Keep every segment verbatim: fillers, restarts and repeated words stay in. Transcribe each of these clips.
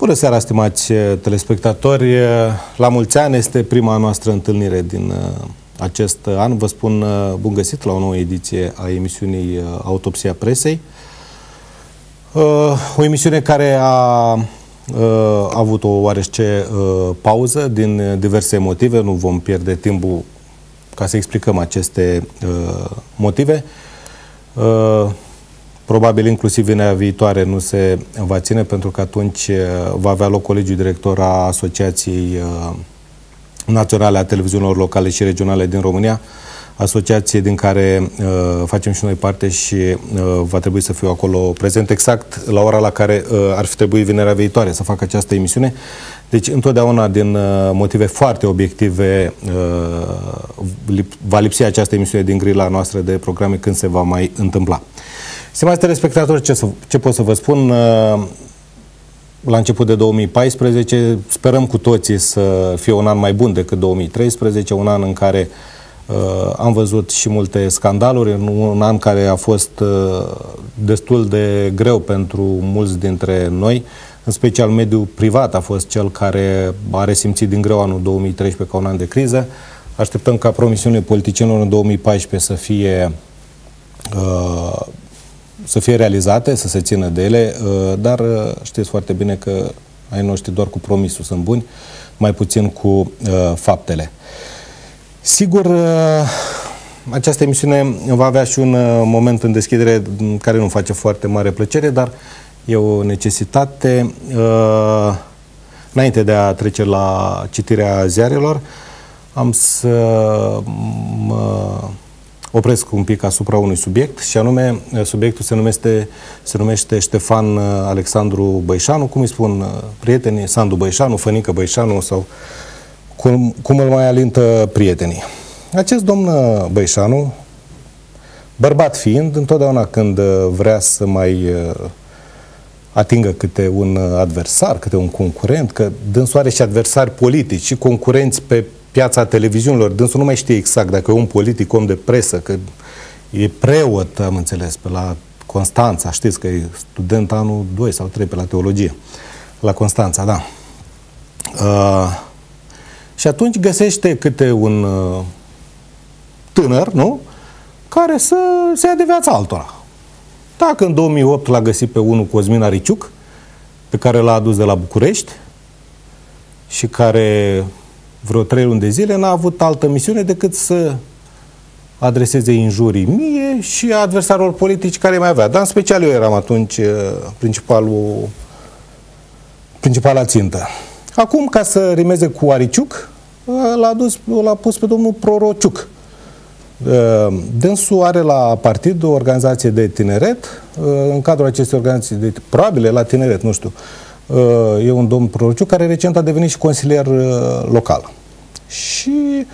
Bună seara, stimați telespectatori! La mulți ani, este prima noastră întâlnire din acest an. Vă spun bun găsit la o nouă ediție a emisiunii Autopsia Presei. O emisiune care a a avut o oarește pauză din diverse motive. Nu vom pierde timpul ca să explicăm aceste motive. Probabil inclusiv vinerea viitoare nu se va ține, pentru că atunci va avea loc Colegiul Director a Asociației Naționale a Televiziunilor Locale și Regionale din România, asociație din care uh, facem și noi parte și uh, va trebui să fiu acolo prezent exact la ora la care uh, ar fi trebuit vinerea viitoare să fac această emisiune. Deci, întotdeauna, din uh, motive foarte obiective, uh, lip va lipsi această emisiune din grila noastră de programe când se va mai întâmpla. Stimați telespectatori, ce, să, ce pot să vă spun? Uh, la început de două mii paisprezece, sperăm cu toții să fie un an mai bun decât două mii treisprezece, un an în care Uh, am văzut și multe scandaluri, în un an care a fost uh, destul de greu pentru mulți dintre noi, în special mediul privat a fost cel care a resimțit din greu anul două mii treisprezece ca un an de criză. Așteptăm ca promisiunile politicienilor în două mii paisprezece să fie uh, să fie realizate, să se țină de ele, uh, dar uh, știți foarte bine că ai noștri doar cu promisul sunt buni, mai puțin cu uh, faptele. Sigur, această emisiune va avea și un moment în deschidere care nu face foarte mare plăcere, dar e o necesitate. Înainte de a trece la citirea ziarelor, am să mă opresc un pic asupra unui subiect, și anume, subiectul se numește, se numește Ștefan Alexandru Băișanu, cum îi spun prietenii, Sandu Băișanu, Fănică Băișanu, sau Cum, cum îl mai alintă prietenii. Acest domn Băișanu, bărbat fiind, întotdeauna când vrea să mai atingă câte un adversar, câte un concurent, că dânsul are și adversari politici și concurenți pe piața televiziunilor, dânsul nu mai știe exact dacă e un politic, om de presă, că e preot, am înțeles, pe la Constanța, știți că e student anul doi sau trei pe la teologie, la Constanța, da. Uh, Și atunci găsește câte un uh, tânăr, nu? Care să se ia de viața altora. Dacă în două mii opt l-a găsit pe unul Cosmin Ariciuc, pe care l-a adus de la București și care vreo trei luni de zile n-a avut altă misiune decât să adreseze injurii mie și adversarilor politici care mai avea. Dar în special eu eram atunci uh, principalul, principala țintă. Acum, ca să rimeze cu Ariciuc, l-a adus, l-a pus pe domnul Prorociuc. Dânsul are la partid o organizație de tineret. În cadrul acestei organizații de probabil la tineret, nu știu, e un domn Prorociuc care recent a devenit și consilier local. Și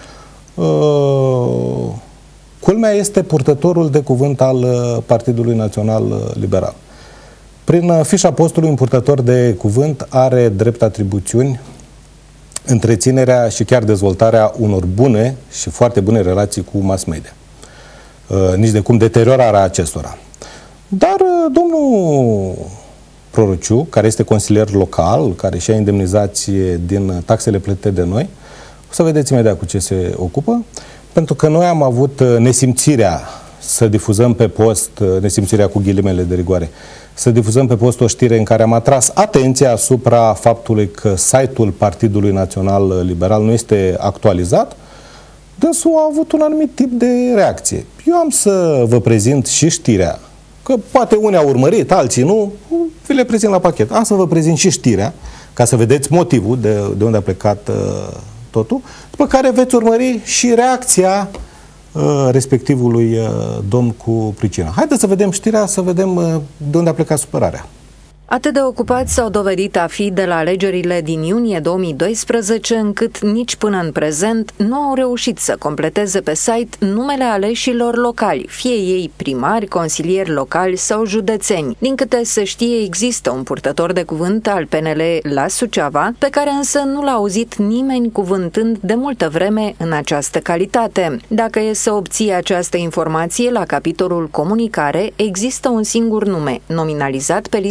culmea este purtătorul de cuvânt al Partidului Național Liberal. Prin fișa postului, un purtător de cuvânt are drept atribuțiuni întreținerea și chiar dezvoltarea unor bune și foarte bune relații cu mass media. Uh, nici de cum deteriorarea acestora. Dar uh, domnul Prorociu, care este consilier local, care și-a indemnizație din taxele plătite de noi, o să vedeți imediat cu ce se ocupă, pentru că noi am avut uh, nesimțirea să difuzăm pe post, uh, nesimțirea cu ghilimele de rigoare, să difuzăm pe post o știre în care am atras atenția asupra faptului că site-ul Partidului Național Liberal nu este actualizat. Dânsul a avut un anumit tip de reacție. Eu am să vă prezint și știrea, că poate unii au urmărit, alții nu, vi le prezint la pachet. Am să vă prezint și știrea, ca să vedeți motivul de, de unde a plecat uh, totul, după care veți urmări și reacția respectivului domn cu pricina. Haideți să vedem știrea, să vedem de unde a plecat supărarea. Atât de ocupați s-au dovedit a fi de la alegerile din iunie două mii doisprezece, încât nici până în prezent nu au reușit să completeze pe site numele aleșilor locali, fie ei primari, consilieri locali sau județeni. Din câte se știe, există un purtător de cuvânt al P N L la Suceava, pe care însă nu l-a auzit nimeni cuvântând de multă vreme în această calitate. Dacă e să obții această informație, la capitolul comunicare există un singur nume, nominalizat pe lista biroului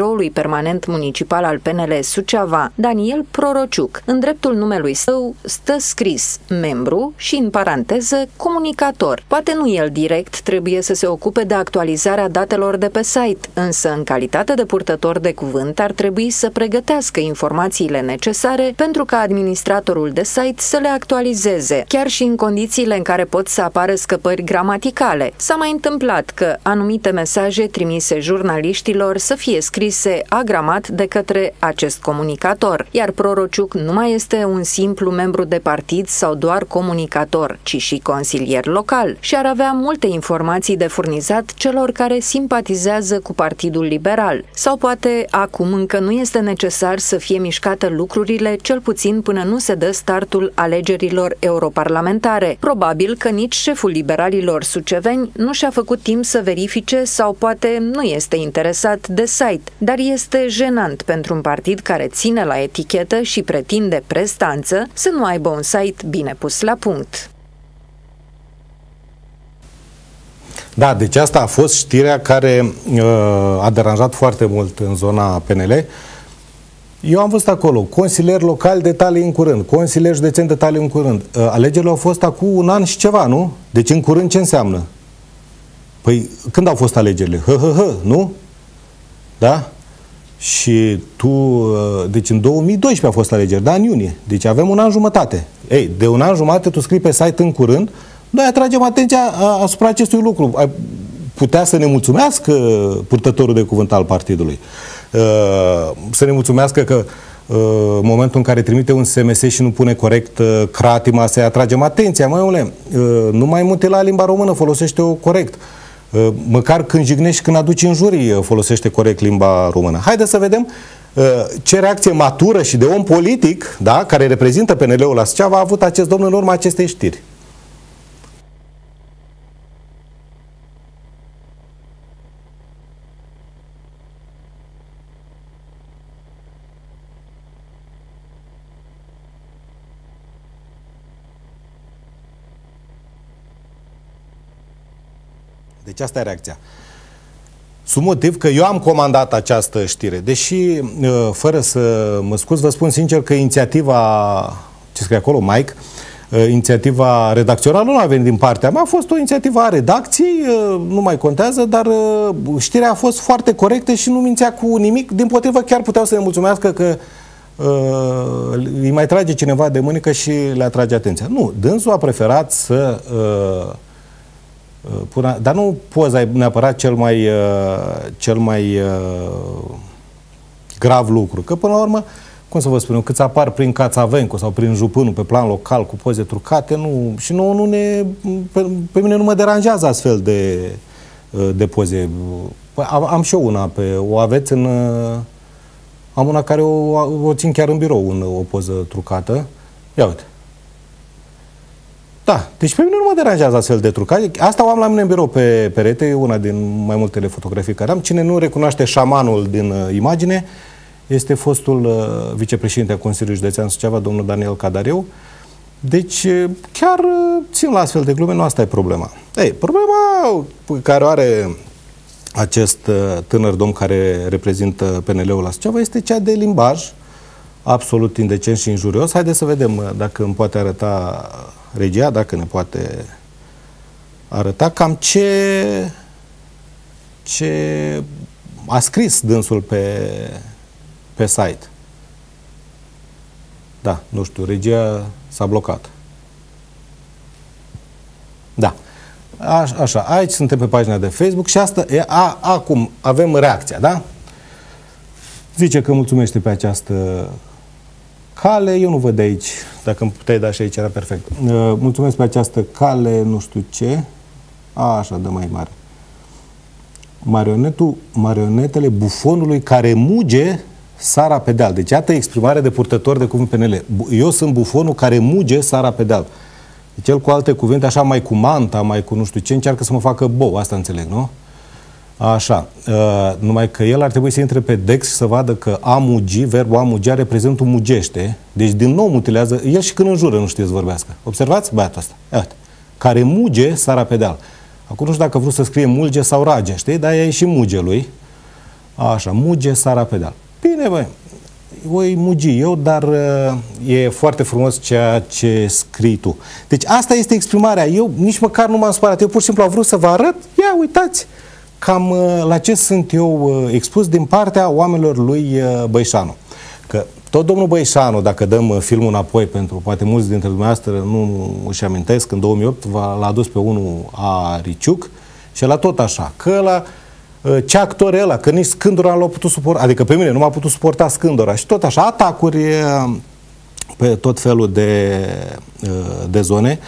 biroului permanent municipal al P N L Suceava, Daniel Prorociuc. În dreptul numelui său stă scris membru și, în paranteză, comunicator. Poate nu el direct trebuie să se ocupe de actualizarea datelor de pe site, însă, în calitate de purtător de cuvânt, ar trebui să pregătească informațiile necesare pentru ca administratorul de site să le actualizeze, chiar și în condițiile în care pot să apară scăpări gramaticale. S-a mai întâmplat că anumite mesaje trimise jurnaliștilor să fie scrise agramat de către acest comunicator, iar Prorociuc nu mai este un simplu membru de partid sau doar comunicator, ci și consilier local și ar avea multe informații de furnizat celor care simpatizează cu Partidul Liberal. Sau poate acum încă nu este necesar să fie mișcate lucrurile, cel puțin până nu se dă startul alegerilor europarlamentare. Probabil că nici șeful liberalilor suceveni nu și-a făcut timp să verifice sau poate nu este interesat de site, dar este jenant pentru un partid care ține la etichetă și pretinde prestanță să nu aibă un site bine pus la punct. Da, deci asta a fost știrea care uh, a deranjat foarte mult în zona P N L. Eu am văzut acolo, consilier local detalii în curând, consilier județean detalii în curând. Uh, alegerile au fost acum un an și ceva, nu? Deci în curând ce înseamnă? Păi când au fost alegerile? Hă, hă, hă, nu? Da? Și tu, uh, deci în două mii doisprezece au fost alegeri, da, în iunie. Deci avem un an jumătate. Ei, de un an jumătate tu scrii pe site în curând. Noi atragem atenția asupra acestui lucru. Putea să ne mulțumească purtătorul de cuvânt al partidului. Să ne mulțumească că în momentul în care trimite un S M S și nu pune corect cratima, să-i atragem atenția. Măi, omule, nu mai mute la limba română, folosește-o corect. Măcar când jignești, când aduci înjurii, folosește corect limba română. Haideți să vedem ce reacție matură și de om politic, da, care reprezintă P N L-ul la Suceava, a avut acest domn în urma acestei știri. Deci asta e reacția. Sub motiv că eu am comandat această știre, deși, fără să mă scuz, vă spun sincer că inițiativa, ce scrie acolo, Mike, inițiativa redacțională nu a venit din partea mea, a fost o inițiativă a redacției, nu mai contează, dar știrea a fost foarte corectă și nu mințea cu nimic, dimpotrivă chiar puteau să ne mulțumească că uh, îi mai trage cineva de mânică și le atrage atenția. Nu, dânsul a preferat să... Uh, Până, dar nu poza e neapărat cel mai, uh, cel mai uh, grav lucru. Că până la urmă, cum să vă spun eu, câți apar prin Cațavencu sau prin Jupânu pe plan local cu poze trucate, nu, și nu, nu ne, pe, pe mine nu mă deranjează astfel de, uh, de poze. Am, am și eu una, pe, o aveți în... Uh, am una care o, o țin chiar în birou, în, o poză trucată. Ia uite. Da, deci pe mine nu mă deranjează astfel de trucare. Asta o am la mine în birou pe perete, e una din mai multele fotografii care am. Cine nu recunoaște șamanul din uh, imagine este fostul uh, vicepreședinte a Consiliului Județean Suceava, domnul Daniel Cadariu. Deci uh, chiar uh, țin la astfel de glume, nu asta e problema. Ei, problema pe care o are acest uh, tânăr domn care reprezintă P N L-ul la Suceava este cea de limbaj, absolut indecent și injurios. Haideți să vedem uh, dacă îmi poate arăta regia, dacă ne poate arăta cam ce, ce a scris dânsul pe, pe site. Da, nu știu, regia s-a blocat. Da. A, așa, aici suntem pe pagina de Facebook și asta e, a, acum avem reacția, da? Zice că mulțumește pe această cale, eu nu văd de aici, dacă îmi puteai da și aici era perfect. Mulțumesc pe această cale, nu știu ce. A, așa, dă mai mare. Marionetul, marionetele bufonului care muge sara pe deal. Deci, iată exprimare de purtător de cuvânt P N L. Eu sunt bufonul care muge sara pe deal. Deci, el cu alte cuvinte, așa mai cu manta, mai cu nu știu ce, încearcă să mă facă bou. Asta înțeleg, nu? Așa. Uh, numai că el ar trebui să intre pe Dex și să vadă că a mugi, verbul a mugea, reprezintă un mugește. Deci, din nou mutilează. El și când înjură nu știe să vorbească. Observați băiatul ăsta. Iată. Care muge sara pe deal. Acum nu știu dacă vreau să scrie mulge sau rage, știi? Dar ea e și muge lui. Așa, muge Sara Pedal. Bine, băi, voi mugi eu, dar uh, e foarte frumos ceea ce scrii tu. Deci asta este exprimarea. Eu nici măcar nu m-am spărat. Eu pur și simplu am vrut să vă arăt, ia uitați, cam uh, la ce sunt eu uh, expus din partea oamenilor lui uh, Băișanu. Că tot domnul Băișanu, dacă dăm uh, filmul înapoi, pentru poate mulți dintre dumneavoastră nu își amintesc, în două mii opt l-a adus pe unul a Riciuc și la tot așa, că la ce actor e ăla, că nici Scândura nu l-a putut suporta, adică pe mine nu m-a putut suporta Scândura și tot așa, atacuri pe tot felul de, de zone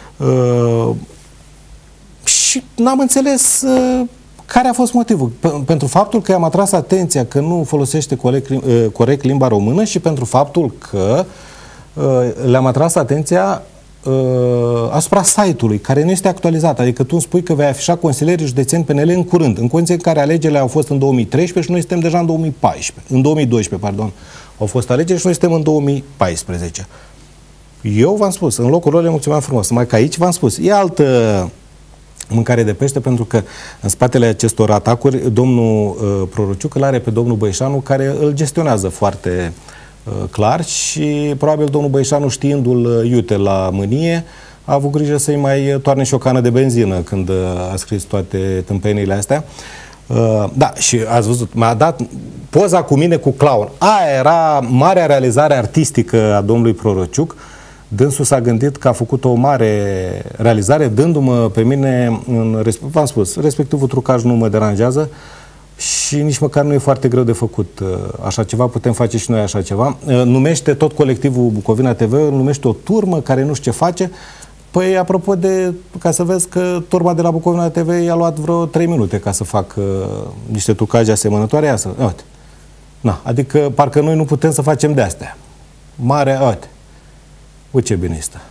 și n-am înțeles care a fost motivul. Pentru faptul că i-am atras atenția că nu folosește corect, corect limba română și pentru faptul că le-am atras atenția asupra site-ului, care nu este actualizat. Adică tu îmi spui că vei afișa consilierii județeni P N L în curând, în condiții în care alegerile au fost în două mii treisprezece și noi suntem deja în două mii paisprezece. În două mii doisprezece, pardon. Au fost alegeri și noi suntem în două mii paisprezece. Eu v-am spus, în locul lor le mulțumim frumos. Mai că aici v-am spus, e altă mâncare de pește, pentru că în spatele acestor atacuri, domnul uh, Prorociuc îl are pe domnul Băișanu, care îl gestionează foarte clar și probabil domnul Băișanu, știindu-l iute la mânie, a avut grijă să-i mai toarne și o cană de benzină când a scris toate tâmpeniile astea. Da, și ați văzut, m-a dat poza cu mine cu clown. Aia era marea realizare artistică a domnului Prorociuc. Dânsul s-a gândit că a făcut o mare realizare dându-mă pe mine, v-am spus, respectivul trucaj nu mă deranjează. Și nici măcar nu e foarte greu de făcut așa ceva, putem face și noi așa ceva. Numește tot colectivul Bucovina T V, numește o turmă care nu știu ce face. Păi, apropo de, ca să vezi că turma de la Bucovina T V i-a luat vreo trei minute ca să fac uh, niște trucaje asemănătoare. Ia să, uite. Na, adică parcă noi nu putem să facem de astea. Mare, uite. Uite ce bine este.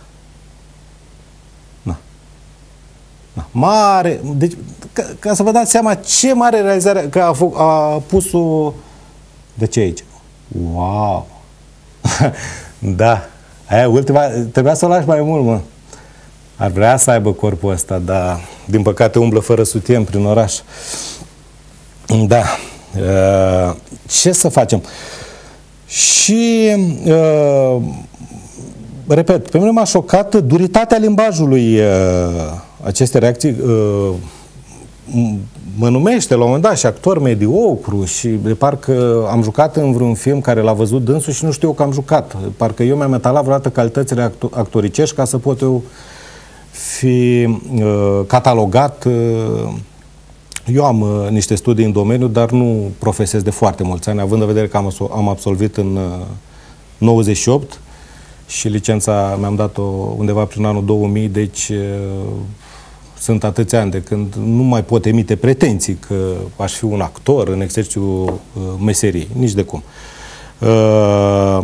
Da. Mare, deci, ca, ca să vă dați seama ce mare realizare, că a, a pus-o, de ce aici? Wow! Da, aia ultima, trebuia să o lași mai mult, mă. Ar vrea să aibă corpul ăsta, dar din păcate umblă fără sutien prin oraș. Da. Uh, ce să facem? Și uh, repet, pe mine m-a șocat duritatea limbajului uh, aceste reacții. Uh, mă numește la un moment dat și actor mediocru și de parcă am jucat în vreun film care l-a văzut dânsul și nu știu eu că am jucat. Parcă eu mi-am etalat vreodată calitățile actoricești ca să pot eu fi uh, catalogat. Uh, eu am uh, niște studii în domeniu, dar nu profesez de foarte mulți ani, având în vedere că am, am absolvit în uh, nouăzeci și opt și licența mi-am dat-o undeva prin anul două mii, deci uh, sunt atâția ani de când nu mai pot emite pretenții că aș fi un actor în exercițiul uh, meseriei, nici de cum. Uh,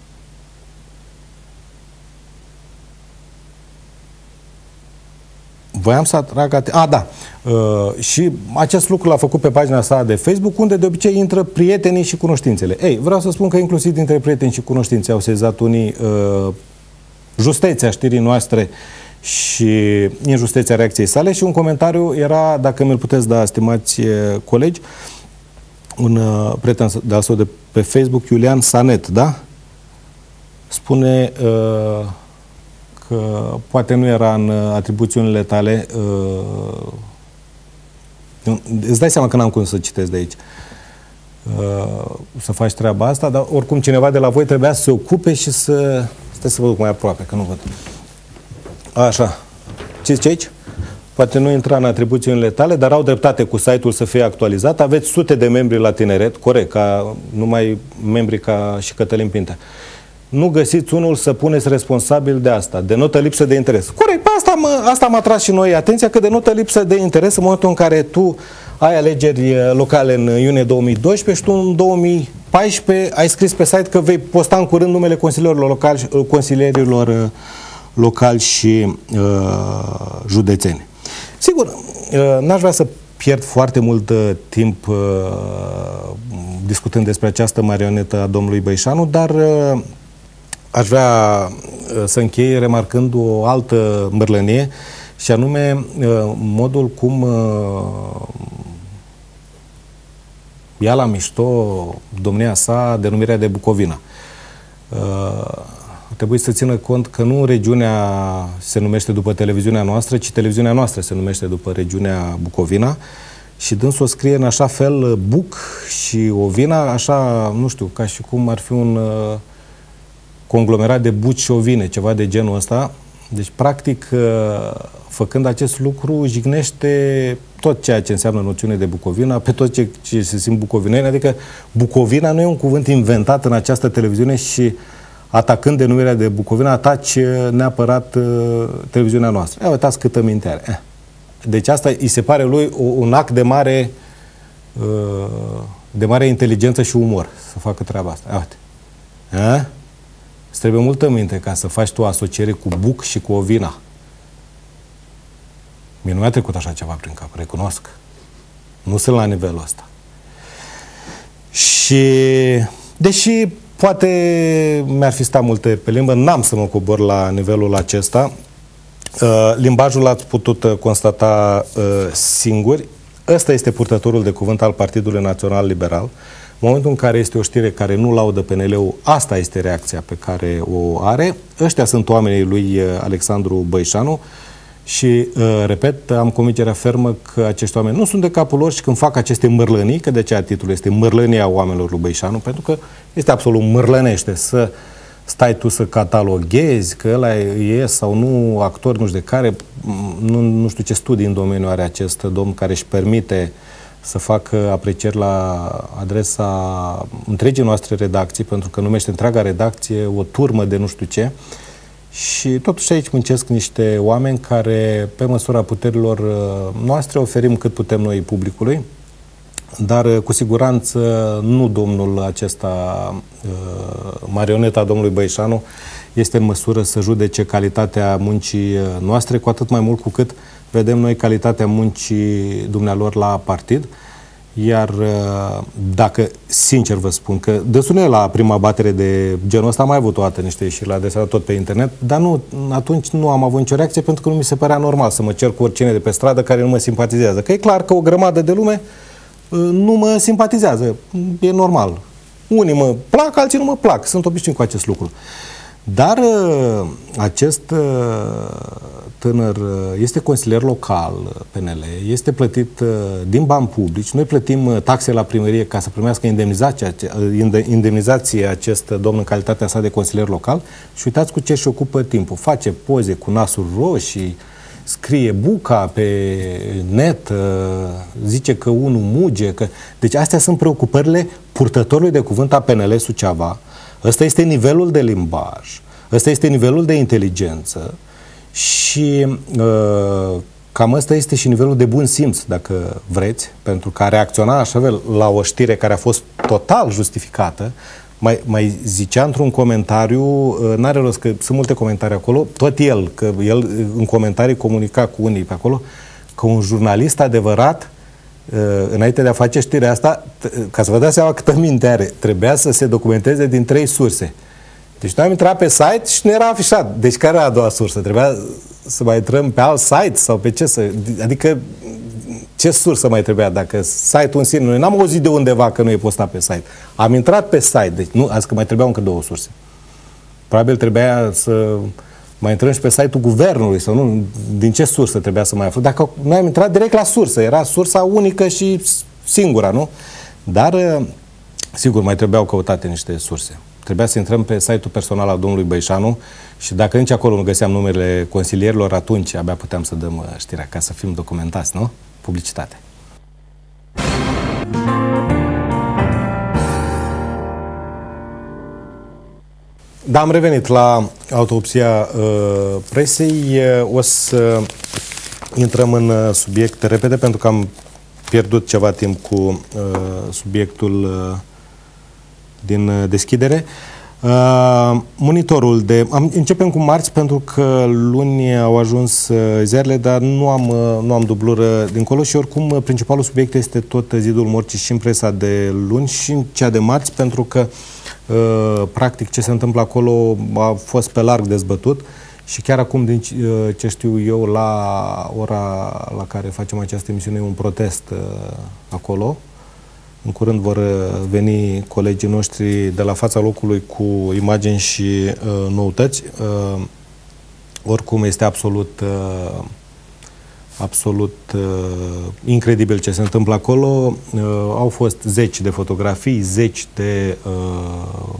Voiam să atrag atenția. A, da. Uh, și acest lucru l-a făcut pe pagina sa de Facebook, unde de obicei intră prietenii și cunoștințele. Ei, vreau să spun că inclusiv dintre prieteni și cunoștințe au sezat unii uh, justețea știrii noastre și injusteția reacției sale și un comentariu era, dacă mi-l puteți da, stimați colegi, un uh, prieten de-al său de pe Facebook, Iulian Sanet, da? Spune uh, că poate nu era în atribuțiunile tale. Uh, îți dai seama că n-am cum să citesc de aici. Uh, să faci treaba asta, dar oricum cineva de la voi trebuia să se ocupe și să... Stai să vă duc mai aproape, că nu văd. Așa. Ce zice aici? Poate nu intra în atribuțiunile tale, dar au dreptate cu site-ul să fie actualizat. Aveți sute de membri la tineret, corect, ca numai membri ca și Cătălin Pintea. Nu găsiți unul să puneți responsabil de asta. Denotă lipsă de interes. Corect, asta, mă, asta m-a tras și noi atenția, că denotă lipsă de interes în momentul în care tu ai alegeri locale în iunie două mii doisprezece și tu în două mii paisprezece ai scris pe site că vei posta în curând numele consilierilor locali, consilierilor locali și uh, județeni. Sigur, uh, n-aș vrea să pierd foarte mult uh, timp uh, discutând despre această marionetă a domnului Băișanu, dar uh, aș vrea uh, să închei remarcând o altă mărlănie și anume uh, modul cum uh, ia la mișto domnia sa denumirea de Bucovina. Trebuie să țină cont că nu regiunea se numește după televiziunea noastră, ci televiziunea noastră se numește după regiunea Bucovina și dânsul o scrie în așa fel Buc și Ovina, așa, nu știu, ca și cum ar fi un uh, conglomerat de buci și ovine, ceva de genul ăsta. Deci, practic, uh, făcând acest lucru, jignește tot ceea ce înseamnă noțiune de Bucovina, pe tot ce, ce se simt bucovineni, adică Bucovina nu e un cuvânt inventat în această televiziune și atacând denumirea de Bucovina, ataci neapărat uh, televiziunea noastră. Ia uitați câtă minte are. Eh. Deci asta îi se pare lui un act de mare uh, de mare inteligență și umor să facă treaba asta. Ia uite. Eh? Îți trebuie multă minte ca să faci tu asociere cu Buc și cu Ovina. Mie nu mi-a trecut așa ceva prin cap, recunosc. Nu sunt la nivelul ăsta. Și deși poate mi-ar fi stat multe pe limbă, n-am să mă cobor la nivelul acesta. Uh, limbajul l-ați putut uh, constata uh, singuri. Ăsta este purtătorul de cuvânt al Partidului Național Liberal. În momentul în care este o știre care nu laudă P N L-ul, asta este reacția pe care o are. Ăștia sunt oamenii lui uh, Alexandru Băișanu și, uh, repet, am convingerea fermă că acești oameni nu sunt de capul lor și când fac aceste mârlănii, că de aceea titlul este Mârlănia oamenilor lui Băișanu, pentru că este absolut mârlănește să stai tu să cataloghezi că ăla e sau nu actor, nu știu de care, nu, nu știu ce studii în domeniu are acest domn care își permite să facă aprecieri la adresa întregii noastre redacții, pentru că numește întreaga redacție o turmă de nu știu ce. Și totuși aici muncesc niște oameni care, pe măsura puterilor noastre, oferim cât putem noi publicului, dar cu siguranță nu domnul acesta, marioneta domnului Băișanu, este în măsură să judece calitatea muncii noastre, cu atât mai mult cu cât vedem noi calitatea muncii dumnealor la partid. Iar dacă, sincer vă spun, că dânsul nu e la prima batere de genul ăsta, am mai avut o dată niște ieșiri la adresa tot pe internet, dar nu, atunci nu am avut nicio reacție pentru că nu mi se părea normal să mă cer cu oricine de pe stradă care nu mă simpatizează. Că e clar că o grămadă de lume nu mă simpatizează. E normal. Unii mă plac, alții nu mă plac. Sunt obișnuit cu acest lucru. Dar acest tânăr este consilier local P N L, este plătit din bani publici. Noi plătim taxe la primărie ca să primească indemnizație, indemnizație acest domn în calitatea sa de consilier local și uitați cu ce și ocupă timpul. Face poze cu nasuri roșii, scrie buca pe net, zice că unul muge. Că... Deci astea sunt preocupările purtătorului de cuvânt a P N L Suceava. Ăsta este nivelul de limbaj, ăsta este nivelul de inteligență și uh, cam ăsta este și nivelul de bun simț, dacă vreți, pentru că a reacționa așa la o știre care a fost total justificată. Mai, mai zicea într-un comentariu, uh, n-are rost că sunt multe comentarii acolo, tot el, că el în comentarii comunica cu unii pe acolo, că un jurnalist adevărat, înainte de a face știrea asta, ca să vă dați seama câtă minte are, trebuia să se documenteze din trei surse. Deci noi am intrat pe site și nu era afișat. Deci care era a doua sursă? Trebuia să mai intrăm pe alt site sau pe ce să... Adică ce sursă mai trebuia? Dacă site-ul în sine... Noi n-am auzit de undeva că nu e postat pe site. Am intrat pe site. Deci nu, azi că mai trebuiau încă două surse. Probabil trebuia să... mai intrăm și pe site-ul guvernului sau nu, din ce sursă trebuia să mai aflăm. Dacă noi am intrat direct la sursă, era sursa unică și singura, nu? Dar, sigur, mai trebuiau căutate niște surse. Trebuia să intrăm pe site-ul personal al domnului Băișanu și dacă nici acolo nu găseam numele consilierilor, atunci abia puteam să dăm știrea, ca să fim documentați, nu? Publicitate. Da, am revenit la autopsia uh, presei. O să intrăm în subiect repede, pentru că am pierdut ceva timp cu uh, subiectul uh, din deschidere. Uh, monitorul de... Am, începem cu marți, pentru că luni au ajuns uh, ziarele, dar nu am, uh, nu am dublură dincolo și oricum uh, principalul subiect este tot zidul morții și în presa de luni și în cea de marți, pentru că Uh, practic ce se întâmplă acolo a fost pe larg dezbătut și chiar acum, din uh, ce știu eu, la ora la care facem această emisiune, e un protest uh, acolo În curând vor veni colegii noștri de la fața locului cu imagini și uh, noutăți. Uh, oricum este absolut uh, absolut uh, incredibil ce se întâmplă acolo. Uh, au fost zeci de fotografii, zeci de uh,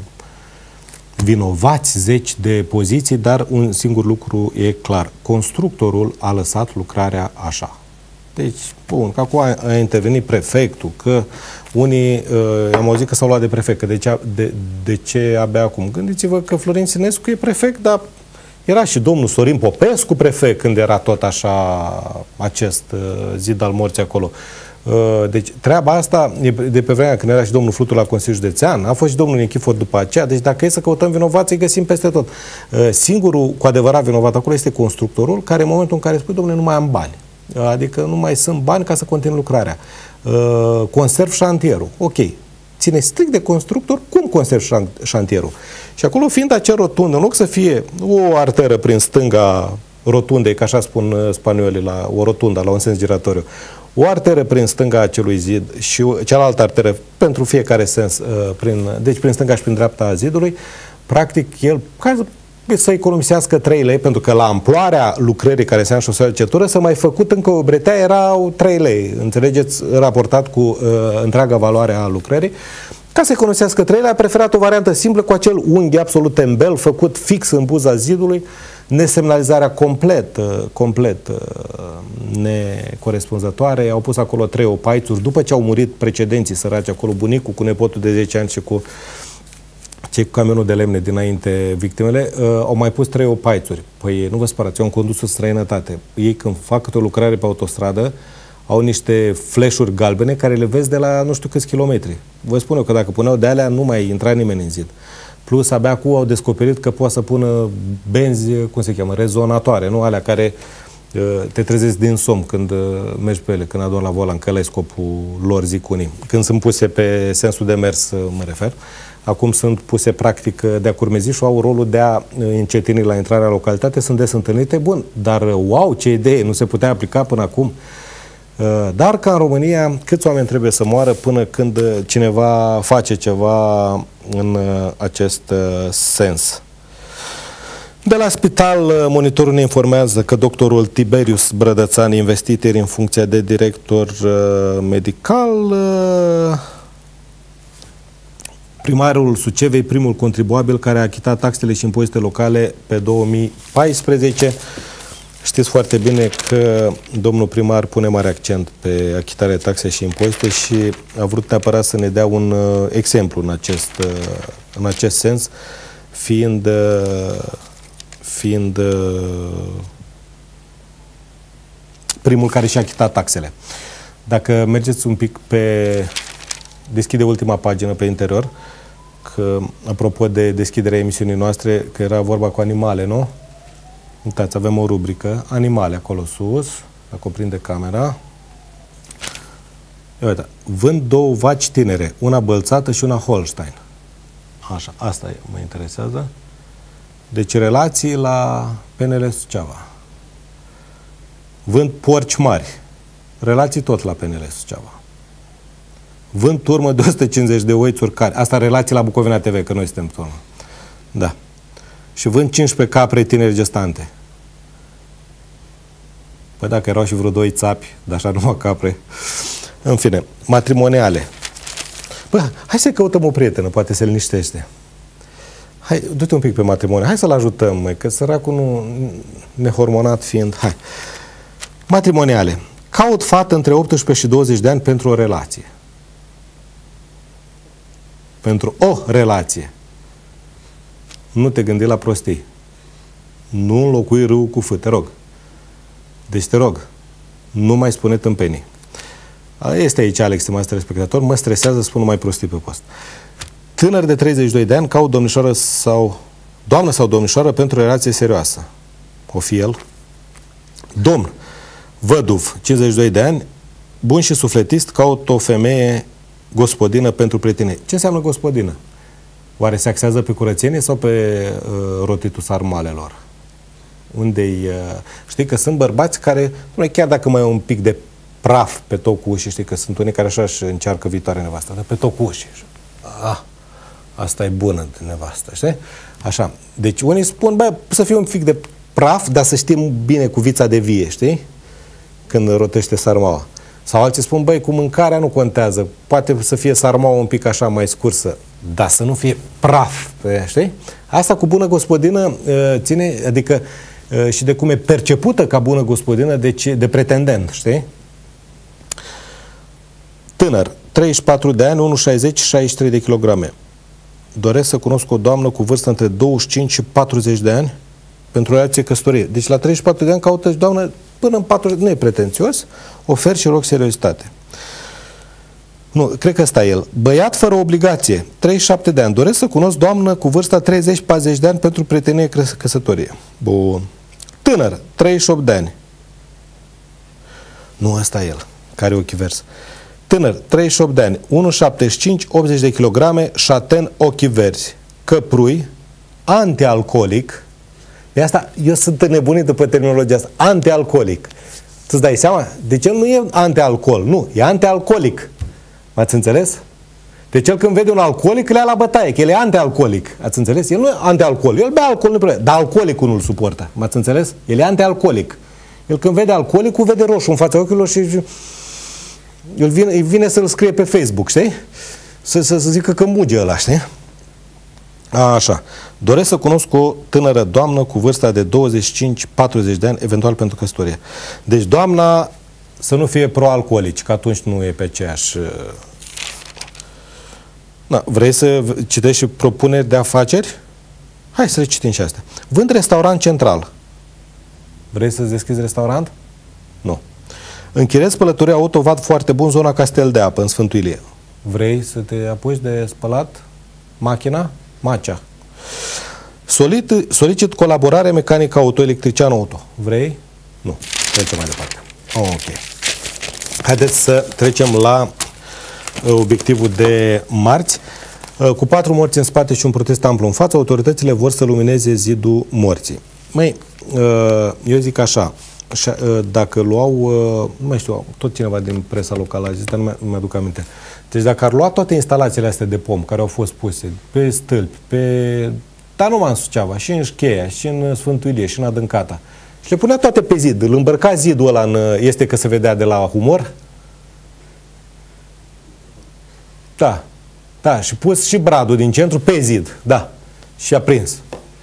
vinovați, zeci de poziții, dar un singur lucru e clar. Constructorul a lăsat lucrarea așa. Deci, bun, că acum a intervenit prefectul, că unii, uh, am auzit că s-au luat de prefect, că de ce, de, de ce abia acum? Gândiți-vă că Florin Ținescu e prefect, dar era și domnul Sorin Popescu prefect când era tot așa acest uh, zid al morții acolo. Uh, deci treaba asta e de pe vremea când era și domnul Flutur la Consiliul Județean, a fost și domnul Nichifor după aceea, deci dacă e să căutăm vinovații, îi găsim peste tot. Uh, singurul cu adevărat vinovat acolo este constructorul, care în momentul în care spui, domnule, nu mai am bani. Adică nu mai sunt bani ca să continui lucrarea. Uh, conserv șantierul. Ok. Ține strict de constructor cum conserv șantierul. Și acolo fiind acea rotundă, în loc să fie o arteră prin stânga rotundei, ca așa spun spaniolii, la o rotundă, la un sens giratoriu, o arteră prin stânga acelui zid și cealaltă arteră pentru fiecare sens, uh, prin, deci prin stânga și prin dreapta a zidului, practic el, ca să economisească trei lei, pentru că la amploarea lucrării care înseamnă șosea de cetură, să mai făcut încă o bretea, erau trei lei, înțelegeți, raportat cu uh, întreaga valoare a lucrării. Ca să economisească trei lei, a preferat o variantă simplă cu acel unghi absolut tembel, făcut fix în buza zidului, nesemnalizarea complet, uh, complet uh, necorespunzătoare. Au pus acolo trei opaițuri, după ce au murit precedenții săraci acolo, bunicul cu nepotul de zece ani și cu cei cu camionul de lemne dinainte victimele, uh, au mai pus trei opaițuri. Păi nu vă spărați, eu am condus în străinătate. Ei când fac câte o lucrare pe autostradă, au niște flash-uri galbene care le vezi de la nu știu câți kilometri. Vă spun eu că dacă puneau de alea, nu mai intra nimeni în zid. Plus, abia acum au descoperit că poate să pună benzi, cum se cheamă, rezonatoare, nu? Alea care uh, te trezesc din somn când uh, mergi pe ele, când adormi la volan, că ăla e scopul lor, zic unii. Când sunt puse pe sensul de mers, uh, mă refer. Acum sunt puse practic de-a curmezi și au rolul de a încetini la intrarea în localitate, sunt des întâlnite, bun, dar wow, ce idee, nu se putea aplica până acum. Dar ca în România, câți oameni trebuie să moară până când cineva face ceva în acest sens? De la spital, monitorul ne informează că doctorul Tiberius Brădățan, investit ieri în funcția de director medical, primarul Sucevei, primul contribuabil care a achitat taxele și impozite locale pe două mii paisprezece. Știți foarte bine că domnul primar pune mare accent pe achitarea taxe și impozite și a vrut neapărat să ne dea un uh, exemplu în acest, uh, în acest sens, fiind, uh, fiind uh, primul care și-a achitat taxele. Dacă mergeți un pic pe... deschide ultima pagină pe interior, că, apropo de deschiderea emisiunii noastre, că era vorba cu animale, nu? Uitați, avem o rubrică, animale acolo sus, dacă o prinde camera. Uite, vând două vaci tinere, una bălțată și una Holstein. Așa, asta mă interesează. Deci relații la P N L Suceava. Vând porci mari, relații tot la P N L Suceava. Vând turmă de o sută cincizeci de oi țurcari. Asta relații la Bucovina T V, că noi suntem turmă. Da. Și vând cincisprezece capre tineri gestante. Păi dacă erau și vreo doi țapi, dar așa numai capre. În fine, matrimoniale. Bă, hai să căutăm o prietenă, poate se liniștește. Hai, du-te un pic pe matrimonii. Hai să-l ajutăm, măi, că săracul nu, nehormonat fiind. Hai. Matrimoniale. Caut fată între optsprezece și douăzeci de ani pentru o relație. Pentru o relație. Nu te gândi la prostii. Nu înlocui râul cu fâ, te rog. Deci te rog, nu mai spune tâmpenii. Este aici, Alex, stimați telespectatori, mă stresează să spun numai prostii pe post. Tânăr de treizeci și doi de ani caut domnișoară sau doamnă sau domnișoară pentru o relație serioasă. O fi el. Domn, văduv, cincizeci și doi de ani, bun și sufletist, caut o femeie gospodină pentru prietenie. Ce înseamnă gospodină? Oare se axează pe curățenie sau pe uh, rotitul sarmalelor? Unde-i... Uh, știi că sunt bărbați care, chiar dacă mai au un pic de praf pe tot cu ușii, știi că sunt unii care așa își încearcă viitoare nevastă, dar pe tot cu ușii. Ah, asta e bună de nevastă, știi? Așa. Deci unii spun, bă, să fie un pic de praf, dar să știm bine cu vița de vie, știi? Când rotește sarmaua. Sau alții spun, băi, cu mâncarea nu contează, poate să fie sarmaua un pic așa mai scursă, dar să nu fie praf, știi? Asta cu bună gospodină ține, adică și de cum e percepută ca bună gospodină de, ce, de pretendent, știi? Tânăr, treizeci și patru de ani, unu virgulă șaizeci, șaizeci și trei de kilograme. Doresc să cunosc o doamnă cu vârstă între douăzeci și cinci și patruzeci de ani pentru o relație căsătorie. Deci la treizeci și patru de ani caută doamnă până în patruzeci, nu e pretențios, ofer și rog seriozitate. Nu, cred că ăsta e el. Băiat fără obligație, treizeci și șapte de ani. Doresc să cunosc doamnă cu vârsta treizeci patruzeci de ani pentru prietenie căsătorie. Bun. Tânăr, treizeci și opt de ani. Nu, ăsta e el, care e ochi vers. Tânăr, treizeci și opt de ani, unu virgulă șaptezeci și cinci, optzeci de kilograme, șaten, ochi verzi, căprui, antialcoolic. De asta, eu sunt nebunit după terminologia asta. Antialcoolic. Tu-ți dai seama? Deci el nu e antialcool, nu, e antialcoolic. M-ați înțeles? Deci el când vede un alcoolic, îl ia la bătaie, că el e antialcoolic. Ați înțeles? El nu e antialcool, el bea alcool, nu probleme, dar alcoolicul nu-l suportă. M-ați înțeles? El e antialcoolic. El când vede alcoolicul, vede roșu în fața ochilor și îl vine, îi vine să-l scrie pe Facebook, știi? Să, să, să zică că muge ăla, știi? A, așa. Doresc să cunosc o tânără doamnă cu vârsta de douăzeci și cinci patruzeci de ani, eventual pentru căsătorie. Deci doamna să nu fie pro-alcoolici, că atunci nu e pe aceeași... Da, vrei să citești și propuneri de afaceri? Hai să le citim și astea. Vând restaurant central. Vrei să-ți deschizi restaurant? Nu. Închiriez spălătoria auto, vad foarte bun, zona Castel de Apă, în Sfântul Ilie. Vrei să te apuci de spălat machina? Macea. Solicit, solicit colaborare mecanică auto, electrician auto. Vrei? Nu. Trecem mai departe. Oh, ok. Haideți să trecem la uh, obiectivul de marți. Uh, cu patru morți în spate și un protest amplu în față, autoritățile vor să lumineze zidul morții. Măi, uh, eu zic așa, dacă luau, nu mai știu, tot cineva din presa locală a zis, dar nu mi-aduc aminte. Deci dacă ar lua toate instalațiile astea de pom care au fost puse pe stâlpi, pe, dar numai în Suceava, și în Șcheia, și în Sfântul Ilie, și în Adâncata, și le punea toate pe zid, îl îmbărca zidul ăla în, este că se vedea de la humor? Da, da, și pus și bradul din centru pe zid, da, și a prins.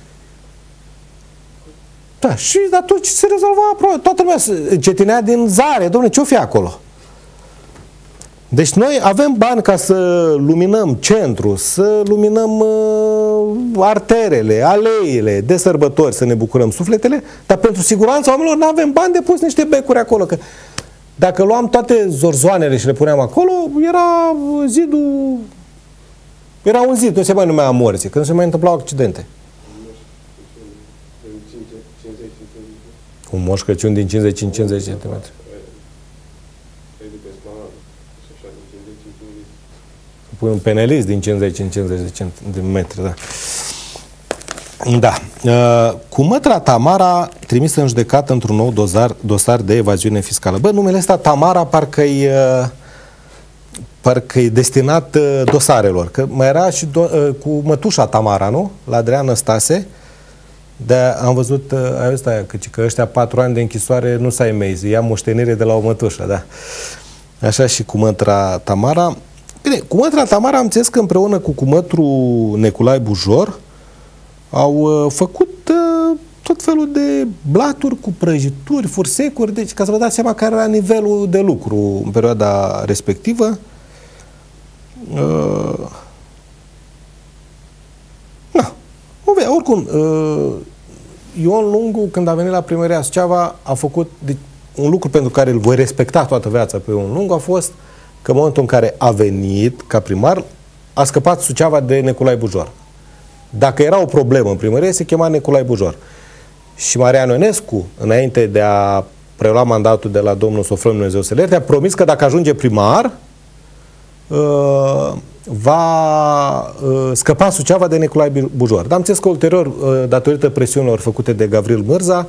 Da, și atunci se rezolva, toată lumea se cetinea din zare, dom'le, ce-o fi acolo? Deci noi avem bani ca să luminăm centru, să luminăm uh, arterele, aleile de sărbători, să ne bucurăm sufletele, dar pentru siguranța oamenilor nu avem bani de pus niște becuri acolo, că dacă luam toate zorzoanele și le puneam acolo, era zidul, era un zid, nu se mai numea morții, că nu se mai întâmplau accidente. Un Moș Crăciun din cincizeci în cincizeci de centimetri. Pui un penelist din cincizeci în cincizeci de centimetri, da. Da. Uh, cu mătra Tamara trimisă în judecată într-un nou dosar, dosar de evaziune fiscală. Bă, numele ăsta Tamara parcă-i uh, parcă-i destinat uh, dosarelor. Că mai era și do, uh, cu mătușa Tamara, nu? La Adrian Năstase. De am văzut, ai văzut aia, că, că ăștia patru ani de închisoare nu s-ai mei, ia moștenire de la o mătușă, da. Așa și cu mătra Tamara. Bine, cu mătra Tamara am înțeles că împreună cu cumătru Neculai Bujor au uh, făcut uh, tot felul de blaturi cu prăjituri, fursecuri, deci ca să vă dați seama care era nivelul de lucru în perioada respectivă. Uh, Oricum, Ion Lungu, când a venit la primăria Suceava, a făcut de, un lucru pentru care îl voi respecta toată viața pe Ion Lungu, a fost că în momentul în care a venit ca primar, a scăpat Suceava de Neculai Bujor. Dacă era o problemă în primărie, se chema Neculai Bujor. Și Marian Ionescu, înainte de a prelua mandatul de la domnul Sofron Dumnezeu să le ierte, a promis că dacă ajunge primar, uh, va uh, scăpa Suceava de Neculai Bujor. Dar am înțeles că ulterior, uh, datorită presiunilor făcute de Gavril Mârza,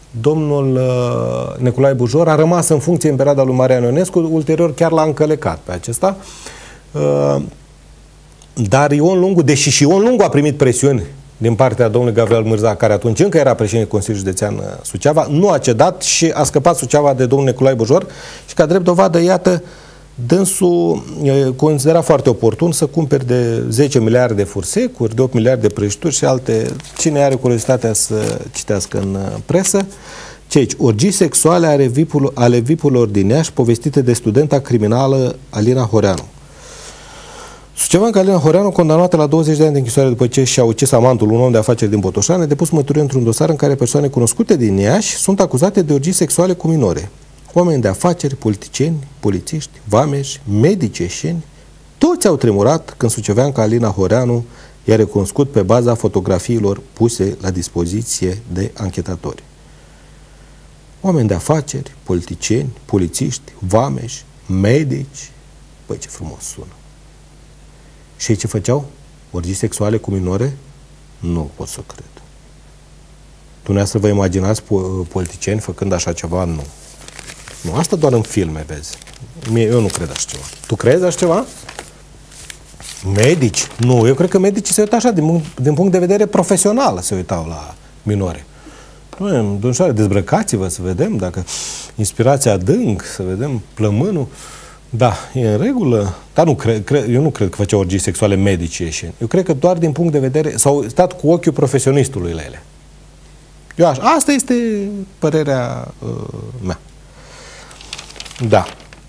domnul uh, Nicolae Bujor a rămas în funcție în perioada lui Marian Ionescu, ulterior chiar l-a încălecat pe acesta. Uh, dar Ion Lungu, deși și Ion Lungu a primit presiuni din partea domnului Gavril Mârza, care atunci încă era președinte Consiliului Județean Suceava, nu a cedat și a scăpat Suceava de domnul Nicolae Bujor și ca drept dovadă, iată, dânsul considera foarte oportun să cumpere de zece miliarde de fursecuri, de opt miliarde de prăjituri și alte. Cine are curiozitatea să citească în presă. Ce aici? Orgii sexuale ale vipul, ale vipurilor din Iași povestite de studenta criminală Alina Horeanu. Sucevanca Alina Horeanu, condamnată la douăzeci de ani de închisoare după ce și-a ucis amantul, un om de afaceri din Botoșani, a depus mărturie într-un dosar în care persoane cunoscute din Iași sunt acuzate de orgii sexuale cu minore. Oameni de afaceri, politicieni, polițiști, vameși, medici ieșeni, toți au tremurat când suceveanca Alina Horeanu i-a recunoscut pe baza fotografiilor puse la dispoziție de anchetatori. Oameni de afaceri, politicieni, polițiști, vameși, medici, păi ce frumos sună. Și ei ce făceau? Orgii sexuale cu minore? Nu pot să cred. Dumneavoastră vă imaginați politicieni făcând așa ceva? Nu. Nu, asta doar în filme, vezi. Mie, eu nu cred așa ceva. Tu crezi așa ceva? Medici? Nu, eu cred că medicii se uită așa, din, din punct de vedere profesional, se uitau la minore. Nu, domnișoare, dezbrăcați-vă să vedem dacă inspirația adânc, să vedem plămânul. Da, e în regulă. Dar nu cred, cred, eu nu cred că făceau orgii sexuale medici ieșeni. Eu cred că doar din punct de vedere, s-au stat cu ochiul profesionistului la ele. Eu așa, asta este părerea uh, mea. Da.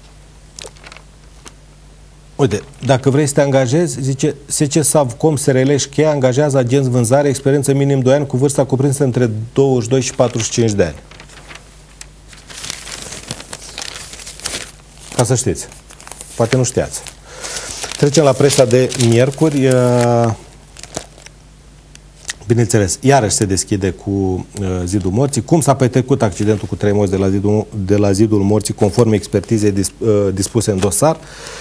Uite, dacă vrei să te angajezi, zice, S C Savcom S R L Cheia angajează agenți vânzare, experiență minim doi ani, cu vârsta cuprinsă între douăzeci și doi și patruzeci și cinci de ani. Ca să știți. Poate nu știați. Trecem la presa de miercuri. Bineînțeles, iarăși se deschide cu zidul morții. Cum s-a petrecut accidentul cu trei morți de la zidul, de la zidul morții, conform expertizei dispuse în dosar?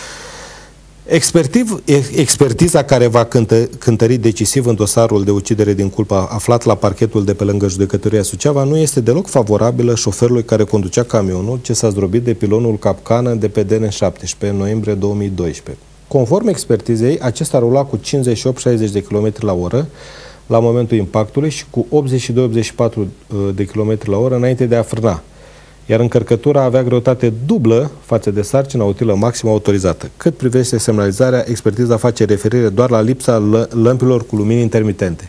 Expertiv, expertiza care va cântă, cântări decisiv în dosarul de ucidere din culpa aflat la parchetul de pe lângă Judecătoria Suceava nu este deloc favorabilă șoferului care conducea camionul ce s-a zdrobit de pilonul capcană de pe D N șaptesprezece în noiembrie două mii doisprezece. Conform expertizei, acesta rula cu cincizeci și opt șaizeci de kilometri la oră la momentul impactului și cu optzeci și doi optzeci și patru de kilometri la oră înainte de a frâna. Iar încărcătura avea greutate dublă față de sarcina utilă maximă autorizată. Cât privește semnalizarea, expertiza face referire doar la lipsa lă lămpilor cu lumini intermitente.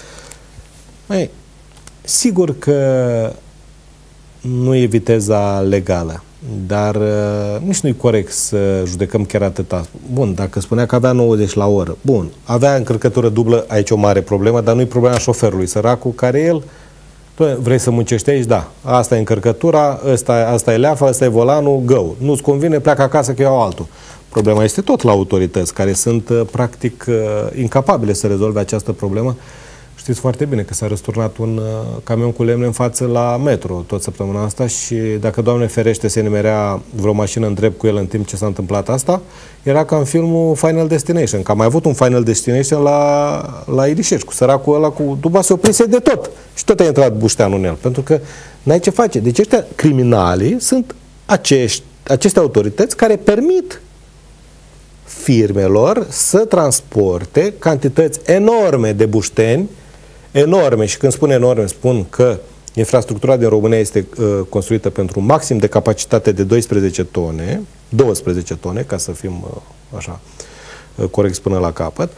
Mai, sigur că nu e viteza legală, dar uh, nici nu e corect să judecăm chiar atâta. Bun, dacă spunea că avea nouăzeci la oră, bun, avea încărcătură dublă, aici o mare problemă, dar nu e problema șoferului, săracul, care el vrei să muncești aici? Da. Asta e încărcătura, asta, asta e leafa, asta e volanul, go. Nu-ți convine, pleacă acasă că iau altul. Problema este tot la autorități, care sunt practic incapabile să rezolve această problemă. Știți foarte bine că s-a răsturnat un camion cu lemne în față la metro tot săptămâna asta și dacă, Doamne ferește, se nimerea vreo mașină în drept cu el în timp ce s-a întâmplat asta, era ca în filmul Final Destination, că am mai avut un Final Destination la, la Ilișescu, săracul ăla cu duba se oprise de tot și tot a intrat bușteanul în el, pentru că n-ai ce face. Deci ăștia criminalii sunt acești, aceste autorități care permit firmelor să transporte cantități enorme de bușteni, enorme, și când spun enorme, spun că infrastructura din România este uh, construită pentru un maxim de capacitate de doisprezece tone, douăsprezece tone, ca să fim uh, așa uh, corecți până la capăt.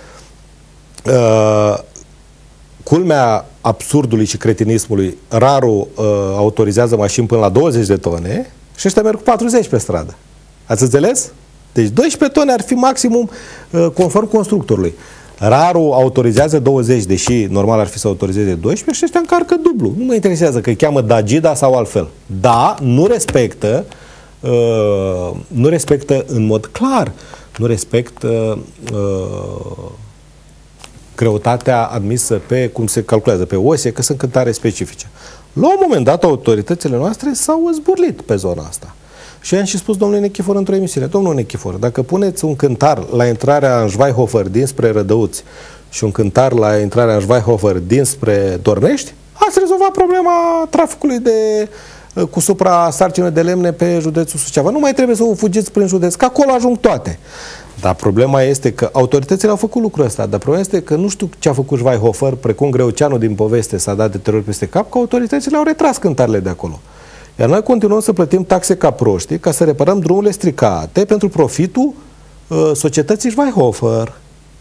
Uh, culmea absurdului și cretinismului, rarul uh, autorizează mașini până la douăzeci de tone și ăștia merg cu patruzeci pe stradă. Ați înțeles? Deci doisprezece tone ar fi maximum uh, conform constructorului. Rarul autorizează douăzeci, deși normal ar fi să autorizeze doisprezece și ăștia încarcă dublu. Nu mă interesează că îi cheamă Dagida sau altfel. Da, nu respectă, uh, nu respectă în mod clar, nu respectă uh, greutatea admisă pe, cum se calculează, pe osie, că sunt cântare specifice. La un moment dat, autoritățile noastre s-au zburlit pe zona asta. Și am și spus domnului Nechifor într-o emisiune: domnul Nechifor, dacă puneți un cântar la intrarea în Schweighofer dinspre Rădăuți și un cântar la intrarea în Schweighofer dinspre Dornești, ați rezolvat problema traficului de, cu supra-sarcină de lemne pe județul Suceava. Nu mai trebuie să o fugiți prin județ, că acolo ajung toate. Dar problema este că autoritățile au făcut lucrul ăsta, dar problema este că nu știu ce a făcut Schweihofer, precum Greuceanu din poveste s-a dat de teror peste cap, că autoritățile au retras cântarele de acolo. Iar noi continuăm să plătim taxe ca proștii ca să reparăm drumurile stricate pentru profitul uh, societății Schweihofer.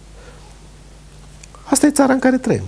Asta e țara în care trăim.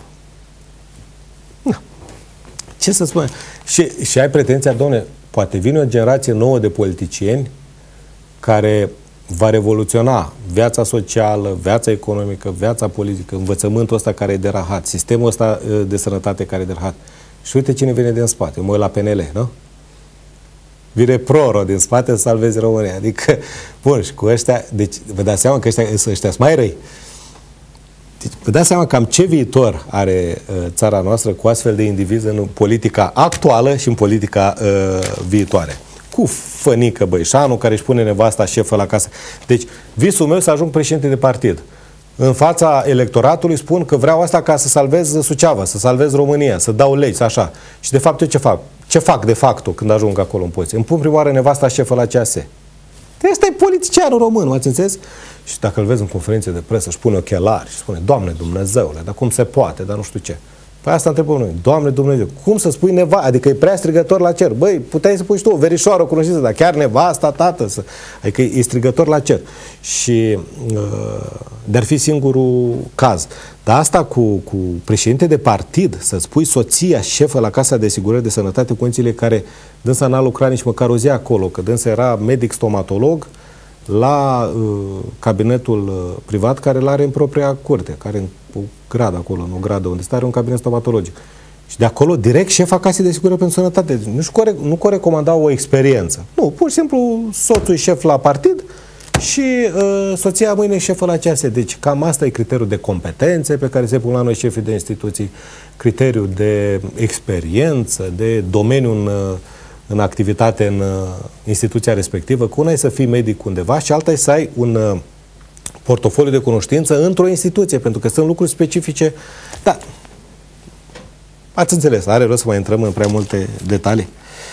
Na. Ce să spun? Și, și ai pretenția, doamne, poate vine o generație nouă de politicieni care va revoluționa viața socială, viața economică, viața politică, învățământul ăsta care e derahat, sistemul ăsta de sănătate care e derahat. Și uite cine vine din spate. Mă uit la P N L, nu? Vine Proro din spate să salveze România. Adică, bun, și cu ăștia, deci vă dați seama că ăștia, ăștia sunt mai răi. Deci, vă dați seama cam ce viitor are uh, țara noastră cu astfel de indivizi în politica actuală și în politica uh, viitoare. Cu Fănică Băișanu, care își pune nevasta șefă la casă. Deci, visul meu să ajung președinte de partid. În fața electoratului spun că vreau asta ca să salvez Suceava, să salvez România, să dau legi, să așa. Și de fapt eu ce fac? Ce fac de facto când ajung acolo în poziție? Îmi pun prima oară nevasta șefă la C A S. Ăsta e politicianul român, m-ați înțeles? Și dacă îl vezi în conferințe de presă, își pune ochelari și spune, Doamne Dumnezeule, dar cum se poate, dar nu știu ce. Păi asta întrebăm noi. Doamne Dumnezeu, cum să spui nevasta? Adică e prea strigător la cer. Băi, puteai să pui și tu o verișoară, o cunoștință, dar chiar nevasta, tată. Să... Adică e strigător la cer. Și uh, de-ar fi singurul caz. Dar asta cu, cu președinte de partid, să-ți pui soția șefă la Casa de Asigurări de Sănătate, condițiile care dânsa n-a lucrat nici măcar o zi acolo, că dânsa era medic stomatolog la uh, cabinetul uh, privat care l-are în propria curte, care în o gradă acolo, în o gradă unde stă, are un cabinet stomatologic. Și de acolo, direct, șefa Casei de Asigurări pentru Sănătate. Nu-și core, nu recomanda o experiență. Nu, pur și simplu, soțul e șef la partid și uh, soția mâine e șefă la C A S. Deci, cam asta e criteriul de competențe pe care se pun la noi șefii de instituții, criteriul de experiență, de domeniu în, în activitate în instituția respectivă, că una e să fii medic undeva și alta e să ai un portofoliu de cunoștință într-o instituție, pentru că sunt lucruri specifice. Da, ați înțeles, are rost să mai intrăm în prea multe detalii.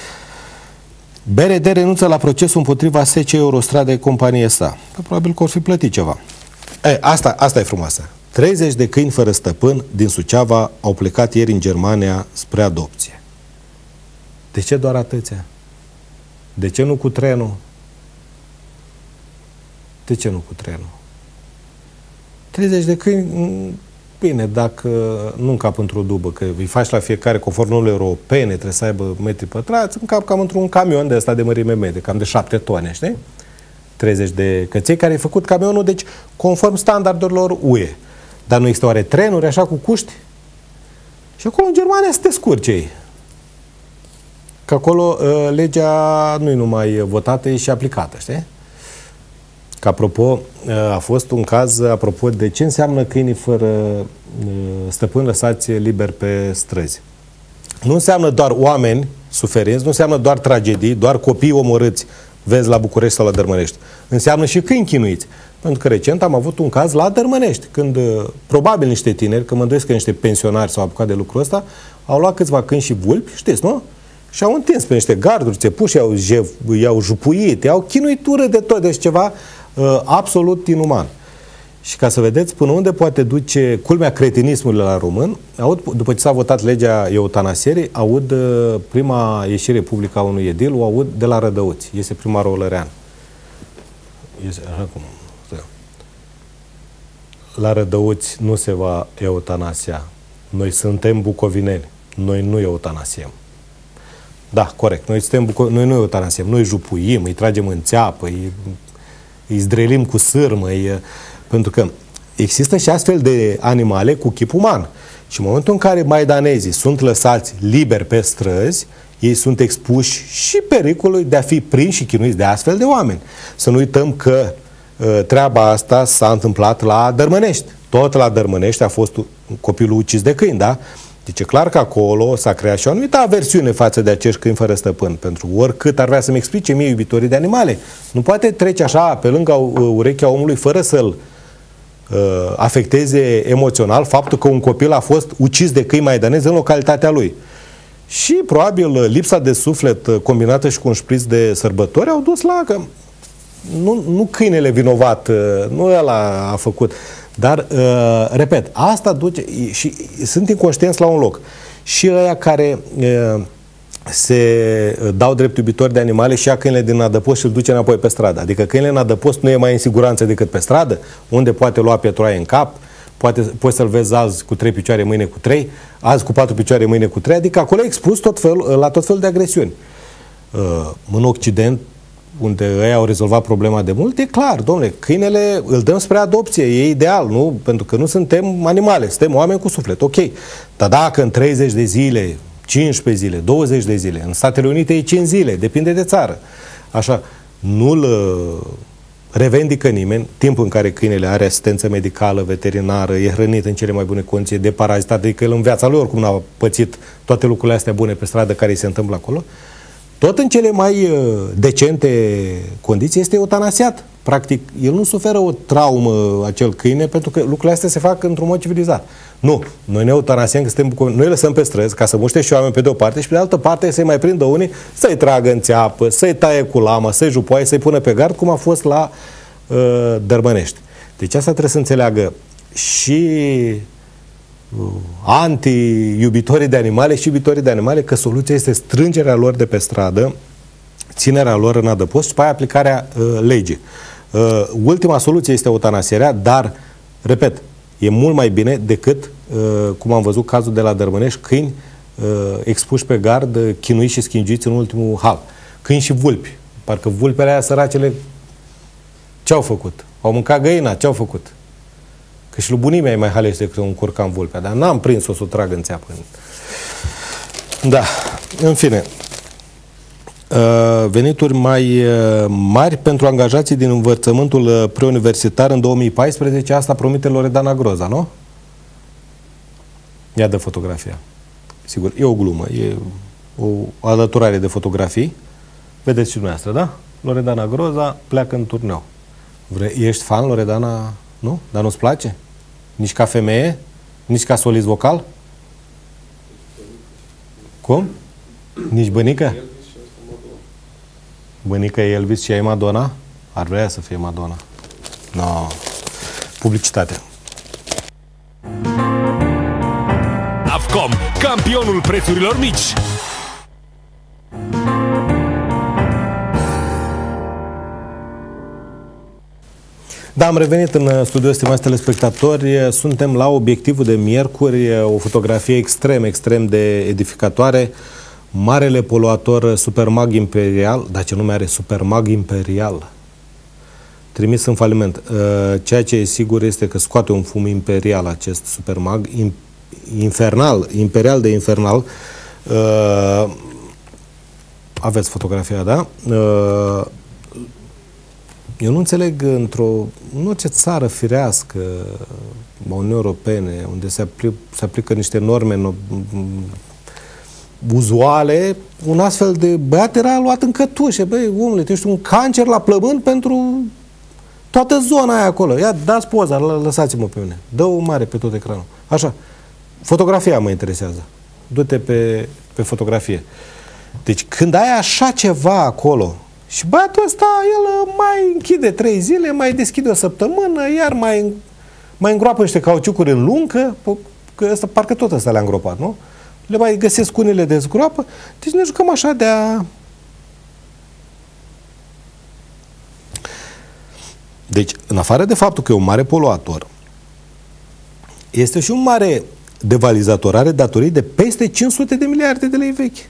B R D renunță la procesul împotriva S C Eurostradei companiei sa. Probabil că or fi plătit ceva. E, asta, asta e frumoasă. treizeci de câini fără stăpân din Suceava au plecat ieri în Germania spre adopție. De ce doar atâția? De ce nu cu trenul? De ce nu cu trenul? treizeci de câini, bine, dacă nu încap într-o dubă, că îi faci la fiecare conform normelor europene, trebuie să aibă metri pătrați, încap cam într-un camion de ăsta de mărime medie, cam de șapte tone, știi? treizeci de căței care ai făcut camionul, deci conform standardelor U E. Dar nu există oare trenuri așa cu cuști? Și acolo în Germania să te scurci ei. Că acolo uh, legea nu e numai votată, e și aplicată, știi? Că apropo, uh, a fost un caz, apropo de ce înseamnă câinii fără uh, stăpân lăsați liberi pe străzi. Nu înseamnă doar oameni suferinți, nu înseamnă doar tragedii, doar copii omorâți, vezi la București sau la Dărmănești. Înseamnă și câini chinuiți. Pentru că recent am avut un caz la Dărmănești, când uh, probabil niște tineri, că mă îndoiesc că niște pensionari s-au apucat de lucrul ăsta, au luat câțiva câini și vulpi, știți, nu? Și au întins pe niște garduri, țepuși, i-au, i-au jupuit, i-au chinuitură de tot, deci ceva uh, absolut inuman. Și ca să vedeți până unde poate duce culmea cretinismului la român, aud, după ce s-a votat legea eutanasierii, aud uh, prima ieșire publică a unui edil, o aud de la Rădăuți, este primarul Olărean. Este, așa cum, la Rădăuți nu se va eutanasia. Noi suntem bucovineni, noi nu eutanasiem. Da, corect. Noi, suntem buco- noi nu eutanasiem, noi jupuim, îi tragem în țeapă, îi, îi zdrelim cu sârmă, îi, pentru că există și astfel de animale cu chip uman. Și în momentul în care maidanezii sunt lăsați liberi pe străzi, ei sunt expuși și pericolului de a fi prinși și chinuiți de astfel de oameni. Să nu uităm că uh, treaba asta s-a întâmplat la Dărmănești. Tot la Dărmănești a fost copilul ucis de câini, da? Deci e clar că acolo s-a creat și o anumită aversiune față de acești câini fără stăpân. Pentru oricât ar vrea să-mi explice mie iubitorii de animale. Nu poate trece așa pe lângă urechea omului fără să-l uh, afecteze emoțional faptul că un copil a fost ucis de câini maidanezi în localitatea lui. Și probabil lipsa de suflet combinată și cu un șpriț de sărbători au dus la că nu, nu câinele vinovat, nu ăla a făcut, dar, uh, repet, asta duce și sunt inconștienți la un loc. Și ăia care uh, se dau drept iubitori de animale și ia câinele din adăpost și îl duce înapoi pe stradă. Adică câinele în adăpost nu e mai în siguranță decât pe stradă, unde poate lua pietroaie în cap, poate, poți să-l vezi azi cu trei picioare, mâine cu trei, azi cu patru picioare, mâine cu trei, adică acolo e expus tot fel, la tot felul de agresiuni. Uh, în Occident, unde ei au rezolvat problema de mult, e clar, domnule, câinele îl dăm spre adopție, e ideal, nu? Pentru că nu suntem animale, suntem oameni cu suflet, ok. Dar dacă în treizeci de zile, cincisprezece zile, douăzeci de zile, în Statele Unite e cinci zile, depinde de țară, așa, nu-l revendică nimeni, timp în care câinele are asistență medicală, veterinară, e hrănit în cele mai bune condiții de parazitate, adică el în viața lui oricum n-a pățit toate lucrurile astea bune pe stradă care îi se întâmplă acolo, tot în cele mai decente condiții este eutanasiat. Practic, el nu suferă o traumă, acel câine, pentru că lucrurile astea se fac într-un mod civilizat. Nu. Noi ne eutanasiem, că suntem Bucoveni, noi lăsăm pe străzi ca să muște și oameni pe de o parte și pe de altă parte să-i mai prindă unii, să-i tragă în țeapă, să-i taie cu lama, să-i jupoaie, să-i pună pe gard, cum a fost la uh, Dărmănești. Deci asta trebuie să înțeleagă și anti-iubitorii de animale și iubitorii de animale, că soluția este strângerea lor de pe stradă, ținerea lor în adăpost și pe aia aplicarea uh, legii. Uh, ultima soluție este eutanasierea, dar, repet, e mult mai bine decât, uh, cum am văzut cazul de la Dărmănești, câini uh, expuși pe gard, uh, chinuiți și schingiți în ultimul hal. Câini și vulpi. Parcă vulpele aia săracele ce-au făcut? Au mâncat găina, ce-au făcut? Că și lui bunimea e mai halește decât un curcan vulpea, dar n-am prins-o să o trag în țeapă. Da, în fine. Venituri mai mari pentru angajații din învățământul preuniversitar în două mii paisprezece, asta promite Loredana Groza, nu? Ia de fotografia. Sigur, e o glumă, e o alăturare de fotografii. Vedeți și dumneavoastră, da? Loredana Groza pleacă în turneu. Vre ești fan, Loredana? Nu? Dar nu-ți place? Nici ca femeie? Nici ca solist vocal? Cum? Nici bănică? Bănică e Elvis și ea e Madonna? Ar vrea să fie Madonna. No. Publicitate. Avcom, campionul prețurilor mici. Da, am revenit în studio, stimați telespectatori. Suntem la obiectivul de miercuri, o fotografie extrem, extrem de edificatoare. Marele poluator Supermag Imperial, dar ce nume are Supermag Imperial? Trimis în faliment. Ceea ce e sigur este că scoate un fum imperial acest Supermag, infernal, imperial de infernal. Aveți fotografia, da? Eu nu înțeleg într-o, în orice țară firească a Uniunii Europene, unde se, apli, se aplică niște norme uzuale, un astfel de băiat era luat în cătușe. Băi, omule, tu ești un cancer la plămâni pentru toată zona aia acolo. Ia, dați poza, lăsați-mă pe mine. Dă-o mare pe tot ecranul. Așa. Fotografia mă interesează. Du-te pe, pe fotografie. Deci, când ai așa ceva acolo, și băiatul ăsta, el mai închide trei zile, mai deschide o săptămână, iar mai, mai îngroapă niște cauciucuri în luncă, că ăsta, parcă tot ăsta le-a îngropat, nu? Le mai găsesc unele de zgroapă, deci ne jucăm așa de-a... Deci, în afară de faptul că e un mare poluator, este și un mare devalizator, are datorii de peste cinci sute de miliarde de lei vechi.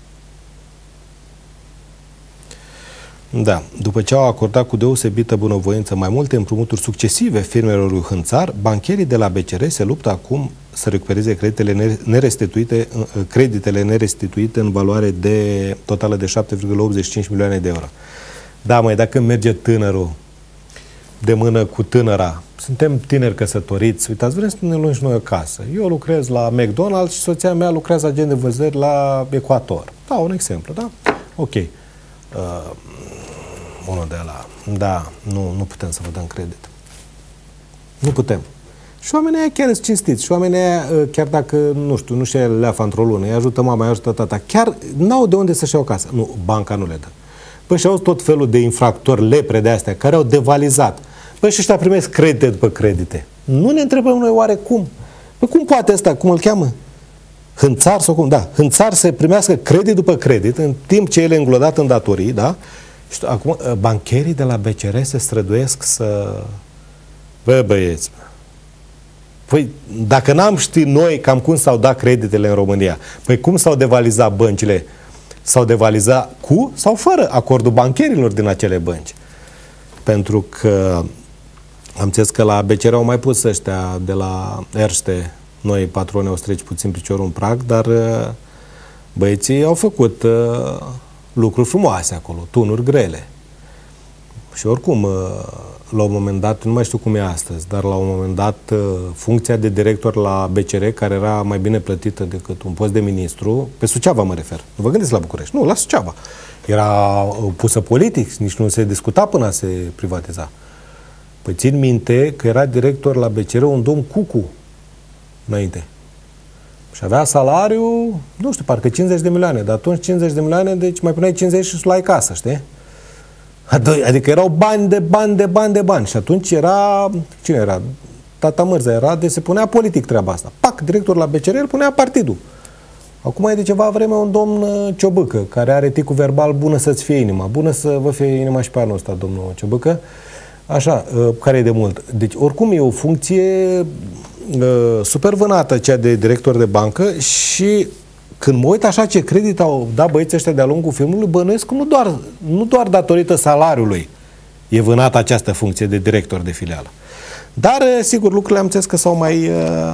Da, după ce au acordat cu deosebită bunăvoință mai multe împrumuturi succesive firmelor lui Hânțar, bancherii de la B C R se luptă acum să recupereze creditele nerestituite, creditele nerestituite în valoare de totală de șapte virgulă optzeci și cinci milioane de euro. Da, măi, dacă merge tânărul de mână cu tânăra, suntem tineri căsătoriți, uitați, vrem să ne luăm și noi o casă. Eu lucrez la McDonald's și soția mea lucrează agent de vânzări la Ecuator. Da, un exemplu, da? Ok. Uh, unul de la... Da, nu, nu putem să vă dăm credit. Nu putem. Și oamenii aia chiar sunt cinstiți. Și oamenii aia, chiar dacă, nu știu, nu și-a leafa într-o lună, îi ajută mama, îi ajută tata, chiar n-au de unde să-și iau casă. Nu, banca nu le dă. Păi și-au tot felul de infractori, lepre de astea, care au devalizat. Păi și ăștia primesc credite după credite. Nu ne întrebăm noi oare cum? Păi cum poate ăsta, cum îl cheamă? Hânțar sau cum? Da, hânțar să primească credit după credit, în timp ce el e înglodat în datorii, da? Și acum bancherii de la B C R se străduiesc să... Bă, băieți, păi, dacă n-am ști noi cam cum s-au dat creditele în România, păi cum s-au devalizat băncile? S-au devalizat cu sau fără acordul bancherilor din acele bănci? Pentru că am înțeles că la B C R au mai pus ăștia de la Erste, noi patroni, au streci puțin piciorul în prag, dar băieții au făcut uh, lucruri frumoase acolo, tunuri grele. Și oricum, uh, la un moment dat, nu mai știu cum e astăzi, dar la un moment dat funcția de director la B C R, care era mai bine plătită decât un post de ministru, pe Suceava mă refer, nu vă gândiți la București, nu, la Suceava, era pusă politic, nici nu se discuta până a se privatiza. Păi țin minte că era director la B C R un domn Cucu înainte. Și avea salariu, nu știu, parcă cincizeci de milioane, dar atunci cincizeci de milioane, deci mai puneai cincizeci și luai casă, știi? Adică erau bani de bani de bani de bani. Și atunci era... Cine era? Tata Mârza era, de se punea politic treaba asta. Pac, director la B C R, el punea partidul. Acum e de ceva vreme un domn Ciobâcă, care are ticul verbal bună să-ți fie inima. Bună să vă fie inima și pe anul ăsta, domnul Ciobâcă. Așa, care e de mult. Deci, oricum, e o funcție uh, super vânată, cea de director de bancă și... Când mă uit așa ce credit au dat băieții ăștia de-a lungul filmului, bănuiesc că nu doar, nu doar datorită salariului e vânată această funcție de director de filială. Dar, sigur, lucrurile am înțeles că s-au mai,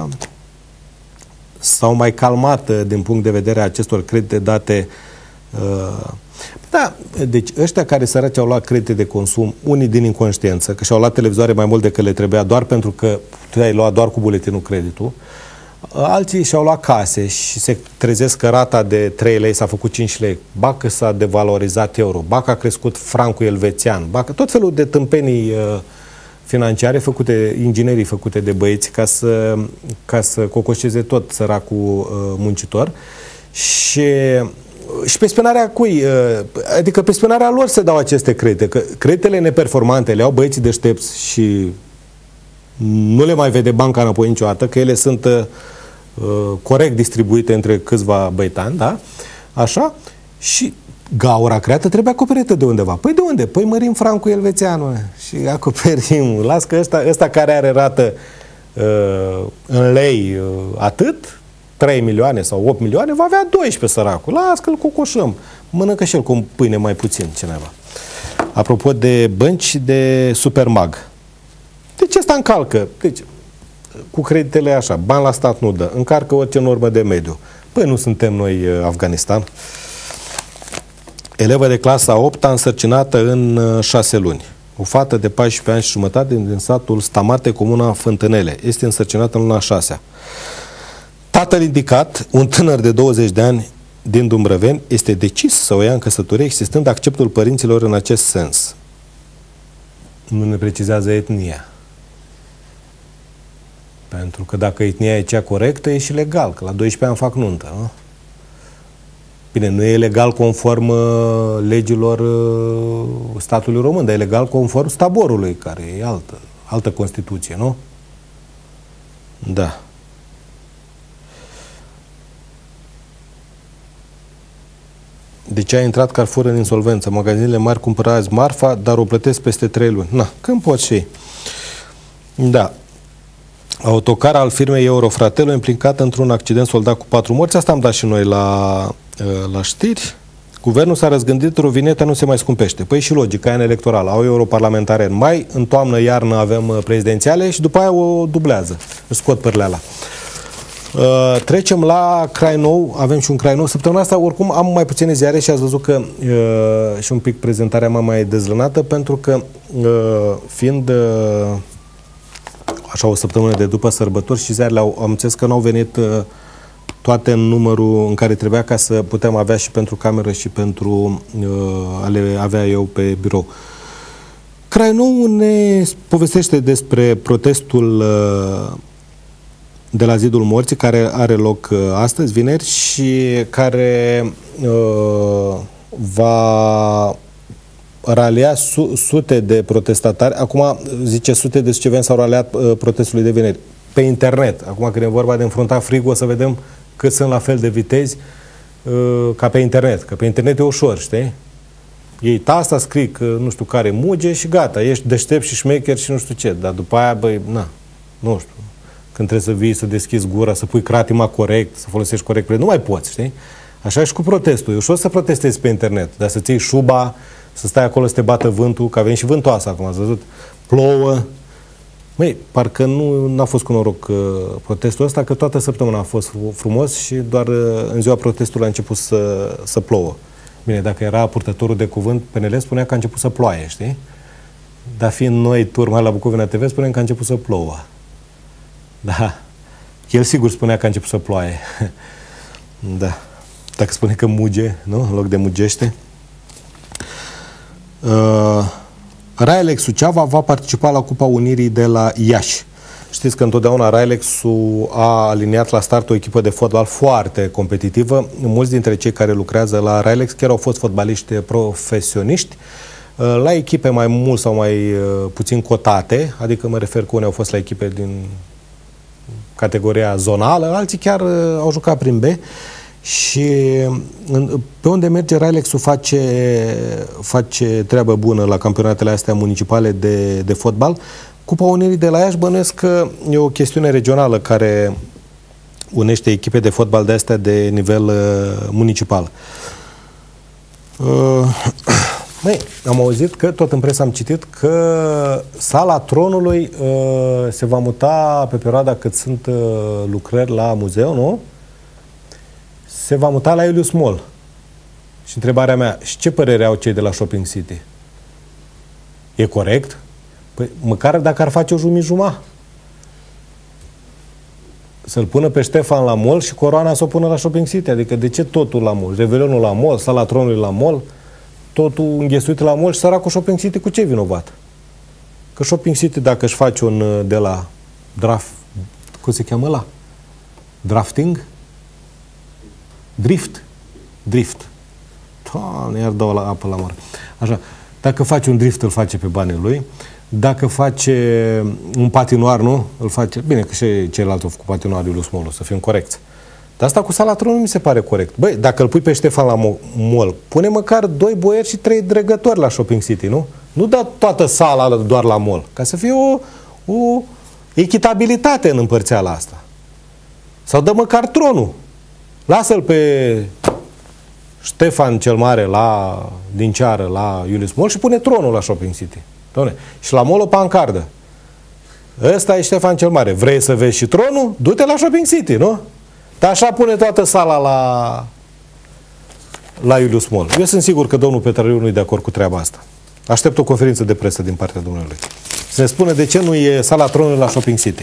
s-au mai calmat din punct de vedere a acestor credite date. Da, deci ăștia care săraci au luat credite de consum, unii din inconștiență, că și-au luat televizoare mai mult decât le trebuia, doar pentru că tu ai luat doar cu buletinul creditul, alții și-au luat case și se trezesc că rata de trei lei s-a făcut cinci lei, ba că s-a devalorizat euro, ba că a crescut francul elvețian, ba că tot felul de tâmpenii uh, financiare făcute, inginerii făcute de băieți ca să, ca să cocoșeze tot săracul uh, muncitor și, și pe spionarea cui? Uh, adică pe spionarea lor se dau aceste credite, că creditele neperformante le au băieții deștepți și nu le mai vede banca înapoi niciodată, că ele sunt uh, corect distribuite între câțiva băitani, da? Așa? Și gaura creată trebuie acoperită de undeva. Păi de unde? Păi mărim francul elvețianul și acoperim. Las că ăsta, ăsta care are rată uh, în lei uh, atât, trei milioane sau opt milioane, va avea doisprezece săracul. Las că îl cocoșăm. Mănâncă și el cu pâine mai puțin cineva. Apropo de bănci și de supermag. Deci asta încalcă. Deci, cu creditele așa, bani la stat nu dă, încarcă orice normă de mediu. Păi nu suntem noi Afganistan. Elevă de clasa a opta însărcinată în șase luni. O fată de paisprezece ani și jumătate din satul Stamate, comuna Fântânele. Este însărcinată în luna a șasea. Tatăl indicat, un tânăr de douăzeci de ani din Dumbrăveni, este decis să o ia în căsătorie, existând acceptul părinților în acest sens. Nu ne precizează etnia. Pentru că dacă etnia e cea corectă, e și legal, că la doisprezece ani fac nuntă. Nu? Bine, nu e legal conform uh, legilor uh, statului român, dar e legal conform staborului, care e altă, altă Constituție, nu? Da. Deci a intrat Carrefour în insolvență. Magazinele mari cumpără azi marfa, dar o plătesc peste trei luni. Na, când poți și da. Autocar al firmei Eurofratello implicat într-un accident soldat cu patru morți. Asta am dat și noi la, la știri. Guvernul s-a răzgândit, rovineta nu se mai scumpește. Păi și logic, aia în electoral. Au europarlamentare în mai, în toamnă, iarnă avem prezidențiale și după aia o dublează. Își scot părleala. Uh, trecem la Crai Nou. Avem și un Crai Nou. Săptămâna asta, oricum, am mai puține ziare și ați văzut că uh, și un pic prezentarea mea mai dezlănată, pentru că uh, fiind uh, așa o săptămână de după sărbători și ziarele au, am înțeles că n-au venit uh, toate în numărul în care trebuia ca să putem avea și pentru cameră și pentru uh, a le avea eu pe birou. Crainou ne povestește despre protestul de la Zidul Morții, care are loc astăzi, vineri, și care uh, va ralia su sute de protestatari. Acum zice sute de suceveni s-au raliat uh, protestului de vineri pe internet. Acum când e vorba de înfrunta frigul, o să vedem cât sunt la fel de vitezi uh, ca pe internet. Că pe internet e ușor, știi? Ei tasta, scrii că nu știu care muge și gata, ești deștept și șmecher și nu știu ce. Dar după aia, băi, na, nu știu. Când trebuie să vii, să deschizi gura, să pui cratima corect, să folosești corect, nu mai poți, știi? Așa și cu protestul. E ușor să protestezi pe internet, dar să ții șuba, să stai acolo să te bată vântul, că a venit și vântoasa acum, ați văzut? Plouă. Măi, parcă nu n-a fost cu noroc uh, protestul ăsta, că toată săptămâna a fost frumos și doar uh, în ziua protestului a început să, să plouă. Bine, dacă era purtătorul de cuvânt, P N L spunea că a început să ploaie, știi? Dar fiind noi turma la Bucovina T V, spunem că a început să plouă. Da. El sigur spunea că a început să ploaie. Da. Dacă spune că muge, nu? În loc de mugește. Uh, Raelex Suceava va participa la Cupa Unirii de la Iași. Știți că întotdeauna Raelex-ul a aliniat la start o echipă de fotbal foarte competitivă. Mulți dintre cei care lucrează la Raelex chiar au fost fotbaliști profesioniști, la echipe mai mult sau mai puțin cotate, adică mă refer că unii au fost la echipe din categoria zonală, alții chiar au jucat prin B. Și pe unde merge, Raelex-ul face, face treabă bună la campionatele astea municipale de, de fotbal. Cupa Unirii de la Iași, bănuiesc că e o chestiune regională care unește echipe de fotbal de astea de nivel uh, municipal. Uh, Măi, am auzit că, tot în presă am citit, că Sala Tronului uh, se va muta pe perioada cât sunt uh, lucrări la muzeu, nu? Se va muta la Iulius Mall. Și întrebarea mea, și ce părere au cei de la Shopping City? E corect? Păi, măcar dacă ar face o jumătate. Să-l pună pe Ștefan la mall și coroana să o pună la Shopping City. Adică de ce totul la mall? Revelionul la mall, Sala Tronului la mall, totul înghesuit la mall și săracul Shopping City cu ce vinovat? Că Shopping City, dacă își face un de la draft, cum se cheamă ăla? Drafting? Drift. Drift. Doamne, iar dau la apă la mare. Așa. Dacă face un drift, îl face pe banii lui. Dacă face un patinoar, nu? Îl face... Bine, că și ceilalți au făcut patinoar Iulius Mall, să fim corecți. Dar asta cu Sala Tronului mi se pare corect. Băi, dacă îl pui pe Ștefan la mall, pune măcar doi boieri și trei dregători la Shopping City, nu? Nu da toată sala doar la mall. Ca să fie o, o echitabilitate în împărțeala asta. Sau dă măcar tronul. Lasă-l pe Ștefan cel Mare la, din ceară la Iulius Mall și pune tronul la Shopping City. Doamne. Și la mall o pancardă. Ăsta e Ștefan cel Mare. Vrei să vezi și tronul? Du-te la Shopping City, nu? Dar așa pune toată sala la, la Iulius Mall. Eu sunt sigur că domnul Petrariu nu e de acord cu treaba asta. Aștept o conferință de presă din partea domnului. Să ne spune de ce nu e Sala Tronului la Shopping City.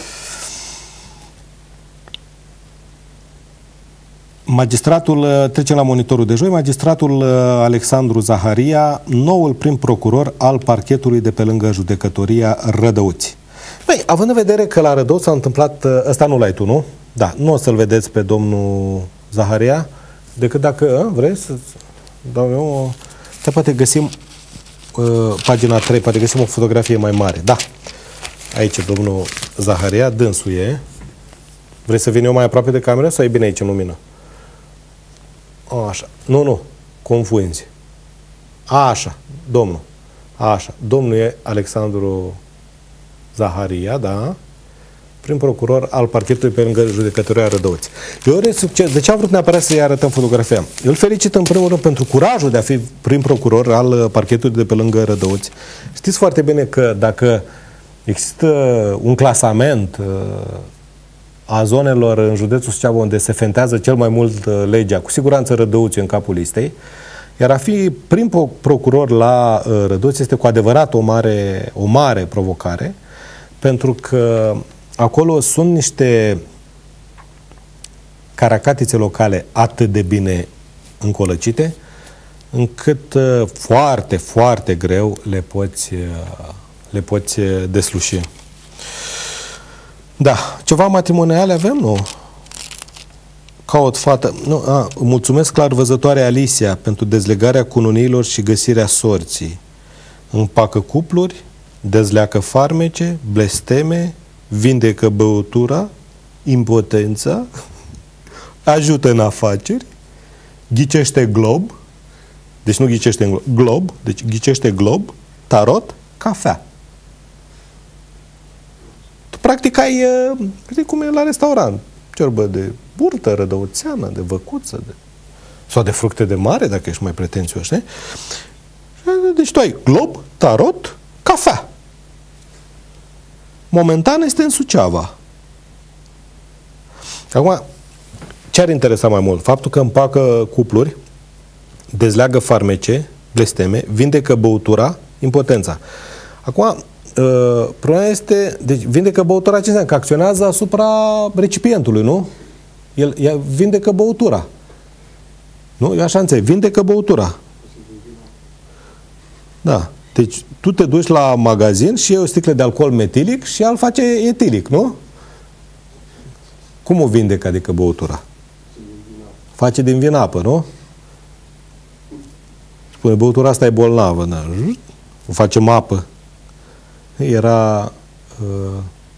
Magistratul, trecem la monitorul de joi, magistratul Alexandru Zaharia, noul prim procuror al parchetului de pe lângă judecătoria Rădăuți. Băi, având în vedere că la Rădăuți s-a întâmplat, ăsta nu l-ai tu, nu? Da, nu o să-l vedeți pe domnul Zaharia, decât dacă a, vrei să dau eu, te poate găsim uh, pagina trei, poate găsim o fotografie mai mare. Da, aici domnul Zaharia, dânsul e. Vrei să vin eu mai aproape de cameră sau e bine aici în lumină? Așa. Nu, nu. Confunzi. Așa. Domnul. Așa. Domnul e Alexandru Zaharia, da? Prim procuror al parchetului pe lângă judecătoria Rădăuți. Eu de ce am vrut neapărat să-i arătăm fotografia? Eu îl felicit în primul rând pentru curajul de a fi prim procuror al parchetului de pe lângă Rădăuți. Știți foarte bine că dacă există un clasament a zonelor în județul Suceava unde se fentează cel mai mult legea, cu siguranță Rădăuți în capul listei, iar a fi prim procuror la Rădăuți este cu adevărat o mare, o mare provocare, pentru că acolo sunt niște caracatițe locale atât de bine încolăcite, încât uh, foarte, foarte greu le poți, uh, le poți desluși. Da, ceva matrimoniale avem, nu? Caut fată. Nu, a, mulțumesc clarvăzătoare Alicia pentru dezlegarea cununiilor și găsirea sorții. Împacă cupluri, dezleacă farmece, blesteme, vindecă băutura, impotența, ajută în afaceri, ghicește glob, deci nu ghicește în glob, glob, deci ghicește glob, tarot, cafea. Tu practic ai, știi cum e la restaurant, ciorbă de burtă, rădăuțeană, de văcuță, de, sau de fructe de mare, dacă ești mai pretențios, știi? Deci tu ai glob, tarot, cafea. Momentan este în Suceava. Acum, ce ar interesa mai mult? Faptul că împacă cupluri, dezleagă farmece, blesteme, vindecă băutura, impotența. Acum, uh, problema este, deci vindecă băutura ce înseamnă? Că acționează asupra recipientului, nu? El, el vindecă băutura. Nu? Eu așa înțeleg. Vindecă băutura. Da. Deci tu te duci la magazin și iei o sticlă de alcool metilic și el face etilic, nu? Cum o vindecă, adică băutura? Face din vin apă, nu? Spune, băutura asta e bolnavă. Da. O facem apă. Era... Uh,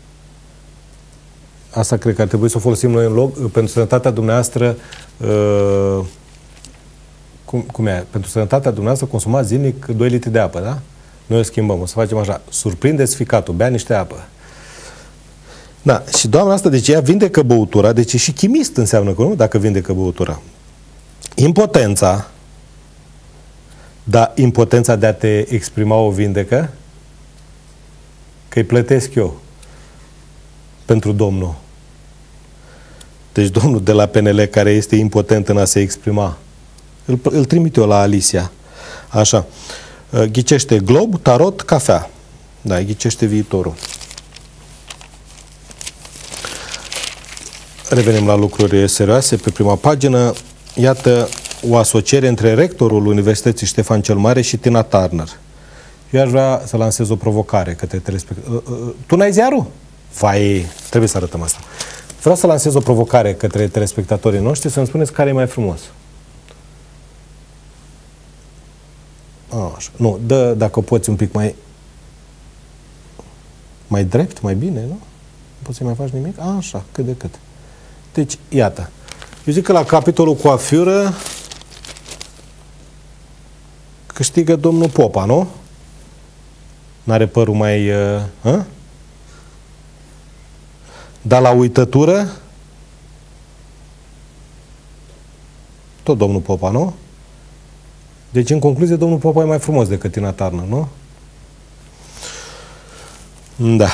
asta cred că ar trebui să o folosim noi în loc. Pentru sănătatea dumneavoastră... Uh, cum, cum e? Pentru sănătatea dumneavoastră consumați zilnic doi litri de apă, da? Noi o schimbăm. O să facem așa. Surprindeți ficatul. Bea niște apă. Da, și doamna asta, deci ea vindecă băutura, deci e și chimist înseamnă că nu, dacă vindecă băutura. Impotența, dar impotența de a te exprima o vindecă, că îi plătesc eu pentru domnul. Deci domnul de la P N L care este impotent în a se exprima, îl, îl trimit eu la Alicia. Așa. Ghicește glob, tarot, cafea. Da, ghicește viitorul. Revenim la lucruri serioase pe prima pagină. Iată o asociere între rectorul Universității Ștefan cel Mare și Tina Turner. Eu aș vrea să lansez o provocare către telespectatori. Tu n-ai ziarul? Vai, trebuie să arătăm asta. Vreau să lansez o provocare către telespectatorii noștri să-mi spuneți care e mai frumos. Așa. Nu, dă, dacă poți un pic mai mai drept, mai bine, nu? Nu poți să mai faci nimic? Așa, cât de cât. Deci, iată. Eu zic că la capitolul coafură câștigă domnul Popa, nu? N-are părul mai... Uh, Dar la uitătură tot domnul Popa, nu? Deci, în concluzie, domnul Popa e mai frumos decât Tina Turner, nu? Da.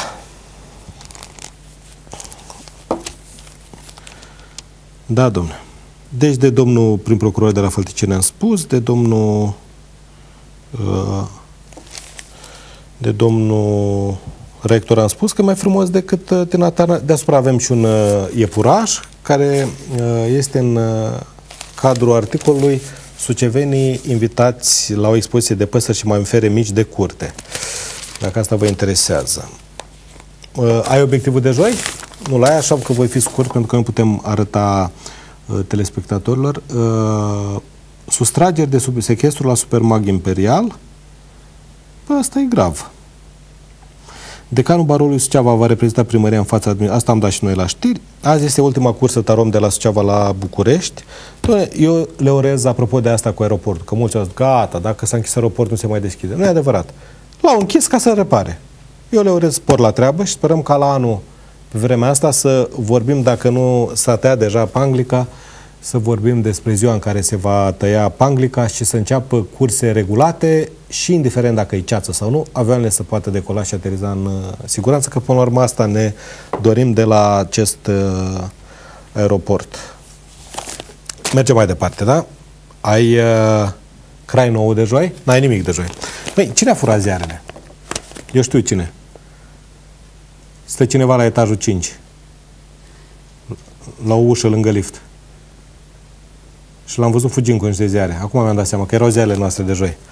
Da, domnule. Deci de domnul prim procuror de la Fălticeni am spus, de domnul uh, de domnul rector am spus că e mai frumos decât uh, Tina Turner. Deasupra avem și un uh, iepuraș care uh, este în uh, cadrul articolului Sucevenii invitați la o expoziție de păsări și mamifere mici de curte. Dacă asta vă interesează. Uh, ai obiectivul de joi? Nu l-ai, așa că voi fi scurt pentru că nu putem arăta uh, telespectatorilor. Uh, sustrageri de sub sechestru la Supermag Imperial. Păi asta e grav. Decanul Baroului Suceava va reprezenta primăria în fața administrației. Asta am dat și noi la știri. Azi este ultima cursă tarom de la Suceava la București. Eu le urez, apropo de asta cu aeroportul, că mulți au zis, gata, dacă s-a închis aeroportul, nu se mai deschide. Nu e adevărat. L-au închis ca să repare. Eu le urez spor la treabă și sperăm ca la anul, pe vremea asta, să vorbim, dacă nu s-a tăiat deja panglica, să vorbim despre ziua în care se va tăia panglica și să înceapă curse regulate și, indiferent dacă e ceață sau nu, avioanele să poată decola și ateriza în uh, siguranță, că până la urmă asta ne dorim de la acest uh, aeroport. Mergem mai departe, da? Ai uh, crai nou de joi? N-ai nimic de joi. Băi, cine a furat ziarele? Eu știu cine. Stă cineva la etajul cinci. La o ușă lângă lift. Și l-am văzut fugind cu niște ziare. Acum mi-am dat seama că erau ziarele noastre de joi.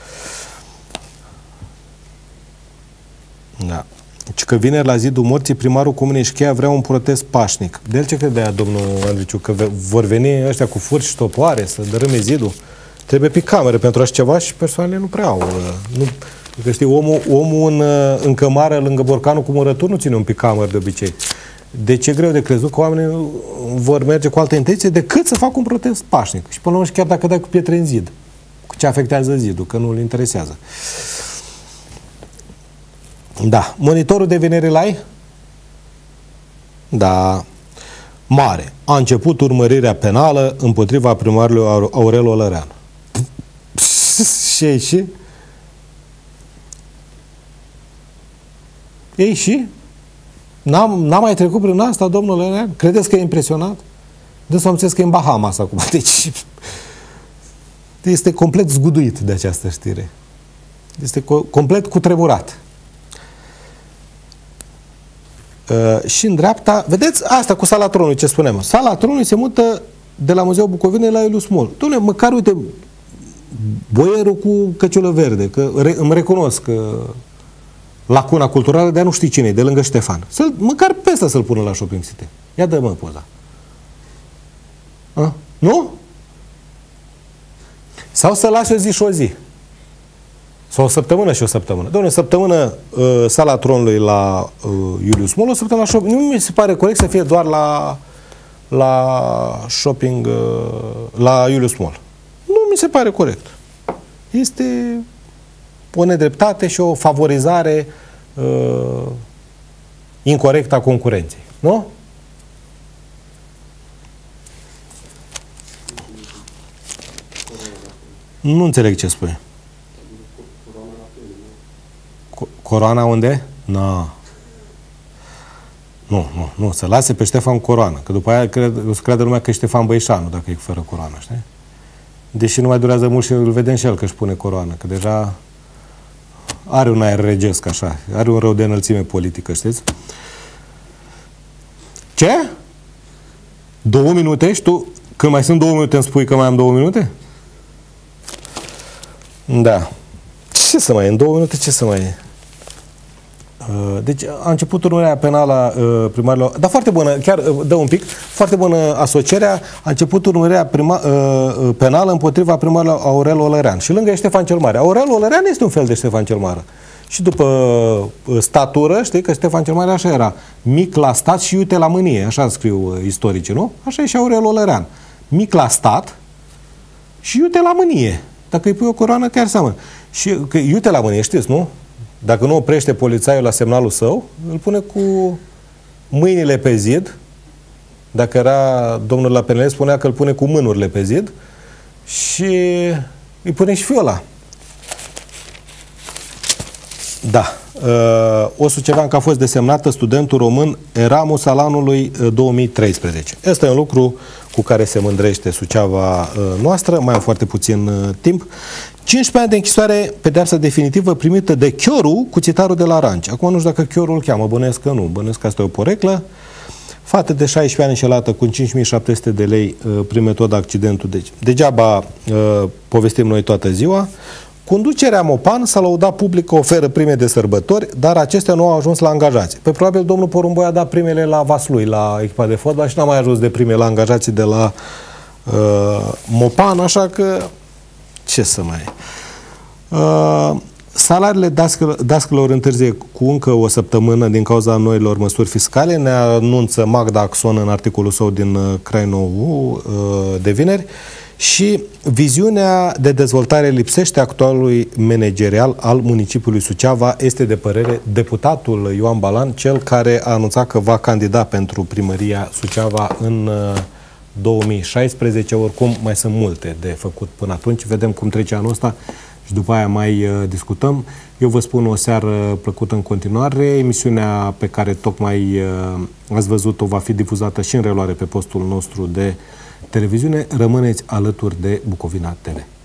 Da. Deci că vineri la zidul morții, primarul Comunei Șcheia vrea un protest pașnic. De el ce credea domnul Andriciu? Că vor veni ăștia cu furci și topoare să dărâme zidul? Trebuie pe camere pentru așa ceva și persoanele nu prea au. Nu, că știi, omul, omul în, în cămară lângă borcanul cu murături nu ține un picamăr de obicei. Deci e greu de crezut că oamenii vor merge cu altă intenție decât să facă un protest pașnic. Și până la urmă, chiar dacă dai cu pietre în zid, cu ce afectează zidul, că nu îl interesează. Da. Monitorul de vineri l-ai? Da. Mare. A început urmărirea penală împotriva primarului Aurel Olărean. Și și? Ei și? N-am mai trecut prin asta, domnule Olărean? Credeți că e impresionat? Deci am înțeles că e în Bahamas acum. Deci este complet zguduit de această știre. Este co complet cutremurat. Uh, și în dreapta, vedeți asta cu Sala Tronului, ce spunem. Sala Tronului se mută de la Muzeul Bucovinei la Iulius Mol. Dom'le, măcar, uite, boierul cu căciulă verde, că re îmi recunosc că lacuna culturală, dar nu știi cine e, de lângă Ștefan. Să măcar pe ăsta să-l pună la Shopping City. Ia dă-mă poza. A? Nu? Sau să lași o zi și o zi. Sau o săptămână și o săptămână. Doamne, săptămână uh, Sala Tronului la uh, Iulius Mol, o săptămână la shopping. Nu mi se pare corect să fie doar la la shopping uh, la Iulius Mol. Nu mi se pare corect. Este o nedreptate și o favorizare uh, incorectă a concurenței. Nu? Nu înțeleg ce spui. Coroana unde? No. Nu, nu, nu. Să lase pe Ștefan coroană. Că după aia cred, o să creadă lumea că e Ștefan Băișanu dacă e fără coroană, știi? Deși nu mai durează mult și îl vedem și el că își pune coroană. Că deja are un aer regesc, așa. Are un rău de înălțime politică, știți? Ce? Două minute? Și tu, când mai sunt două minute, îmi spui că mai am două minute? Da. Ce să mai e? În două minute ce să mai e? Deci a început urmărirea penală a primarilor, dar foarte bună, chiar dă un pic, foarte bună asocierea, a început urmărirea prima, penală împotriva primarului Aurel Olărean. Și lângă e Ștefan cel Mare. Aurel Olărean este un fel de Ștefan cel Mare. Și după statură, știi că Ștefan cel Mare așa era, mic la stat și iute la mânie, așa scriu istoricii, nu? Așa e și Aurel Olărean. Mic la stat și iute la mânie. Dacă îi pui o coroană, chiar seamănă. Și că iute la mânie, știți, nu? Dacă nu oprește polițaiul la semnalul său, îl pune cu mâinile pe zid. Dacă era domnul la P N L, spunea că îl pune cu mânurile pe zid și îi pune și fiola. Da. O Suceveancă a fost desemnată studentul român Eramus al anului două mii treisprezece. Este un lucru cu care se mândrește Suceava noastră. Mai am foarte puțin timp. cincisprezece ani de închisoare, pedeapsă definitivă primită de Chioru, cuțitarul de la Ranci. Acum nu știu dacă Chioru îl cheamă, bănuiesc că nu. Bănuiesc că asta e o poreclă. Fată de șaisprezece ani înșelată cu cinci mii șapte sute de lei uh, prin metoda accidentul. Deci, degeaba uh, povestim noi toată ziua. Conducerea Mopan s-a lăudat public că oferă prime de sărbători, dar acestea nu au ajuns la angajați. Pe probabil domnul Porumboi a dat primele la Vaslui, la echipa de fotbal și n-a mai ajuns de prime la angajații de la uh, Mopan, așa că ce să mai... Uh, salariile dascălor întârzie cu încă o săptămână din cauza noilor măsuri fiscale, ne anunță Magda Axon în articolul său din Crainou uh, de vineri, și viziunea de dezvoltare lipsește actualului managerial al municipiului Suceava, este de părere deputatul Ioan Balan, cel care a anunțat că va candida pentru primăria Suceava în uh, două mii șaisprezece, oricum mai sunt multe de făcut până atunci, vedem cum trece anul ăsta și după aia mai uh, discutăm. Eu vă spun o seară plăcută în continuare. Emisiunea pe care tocmai uh, ați văzut-o va fi difuzată și în reluare pe postul nostru de televiziune. Rămâneți alături de Bucovina T V.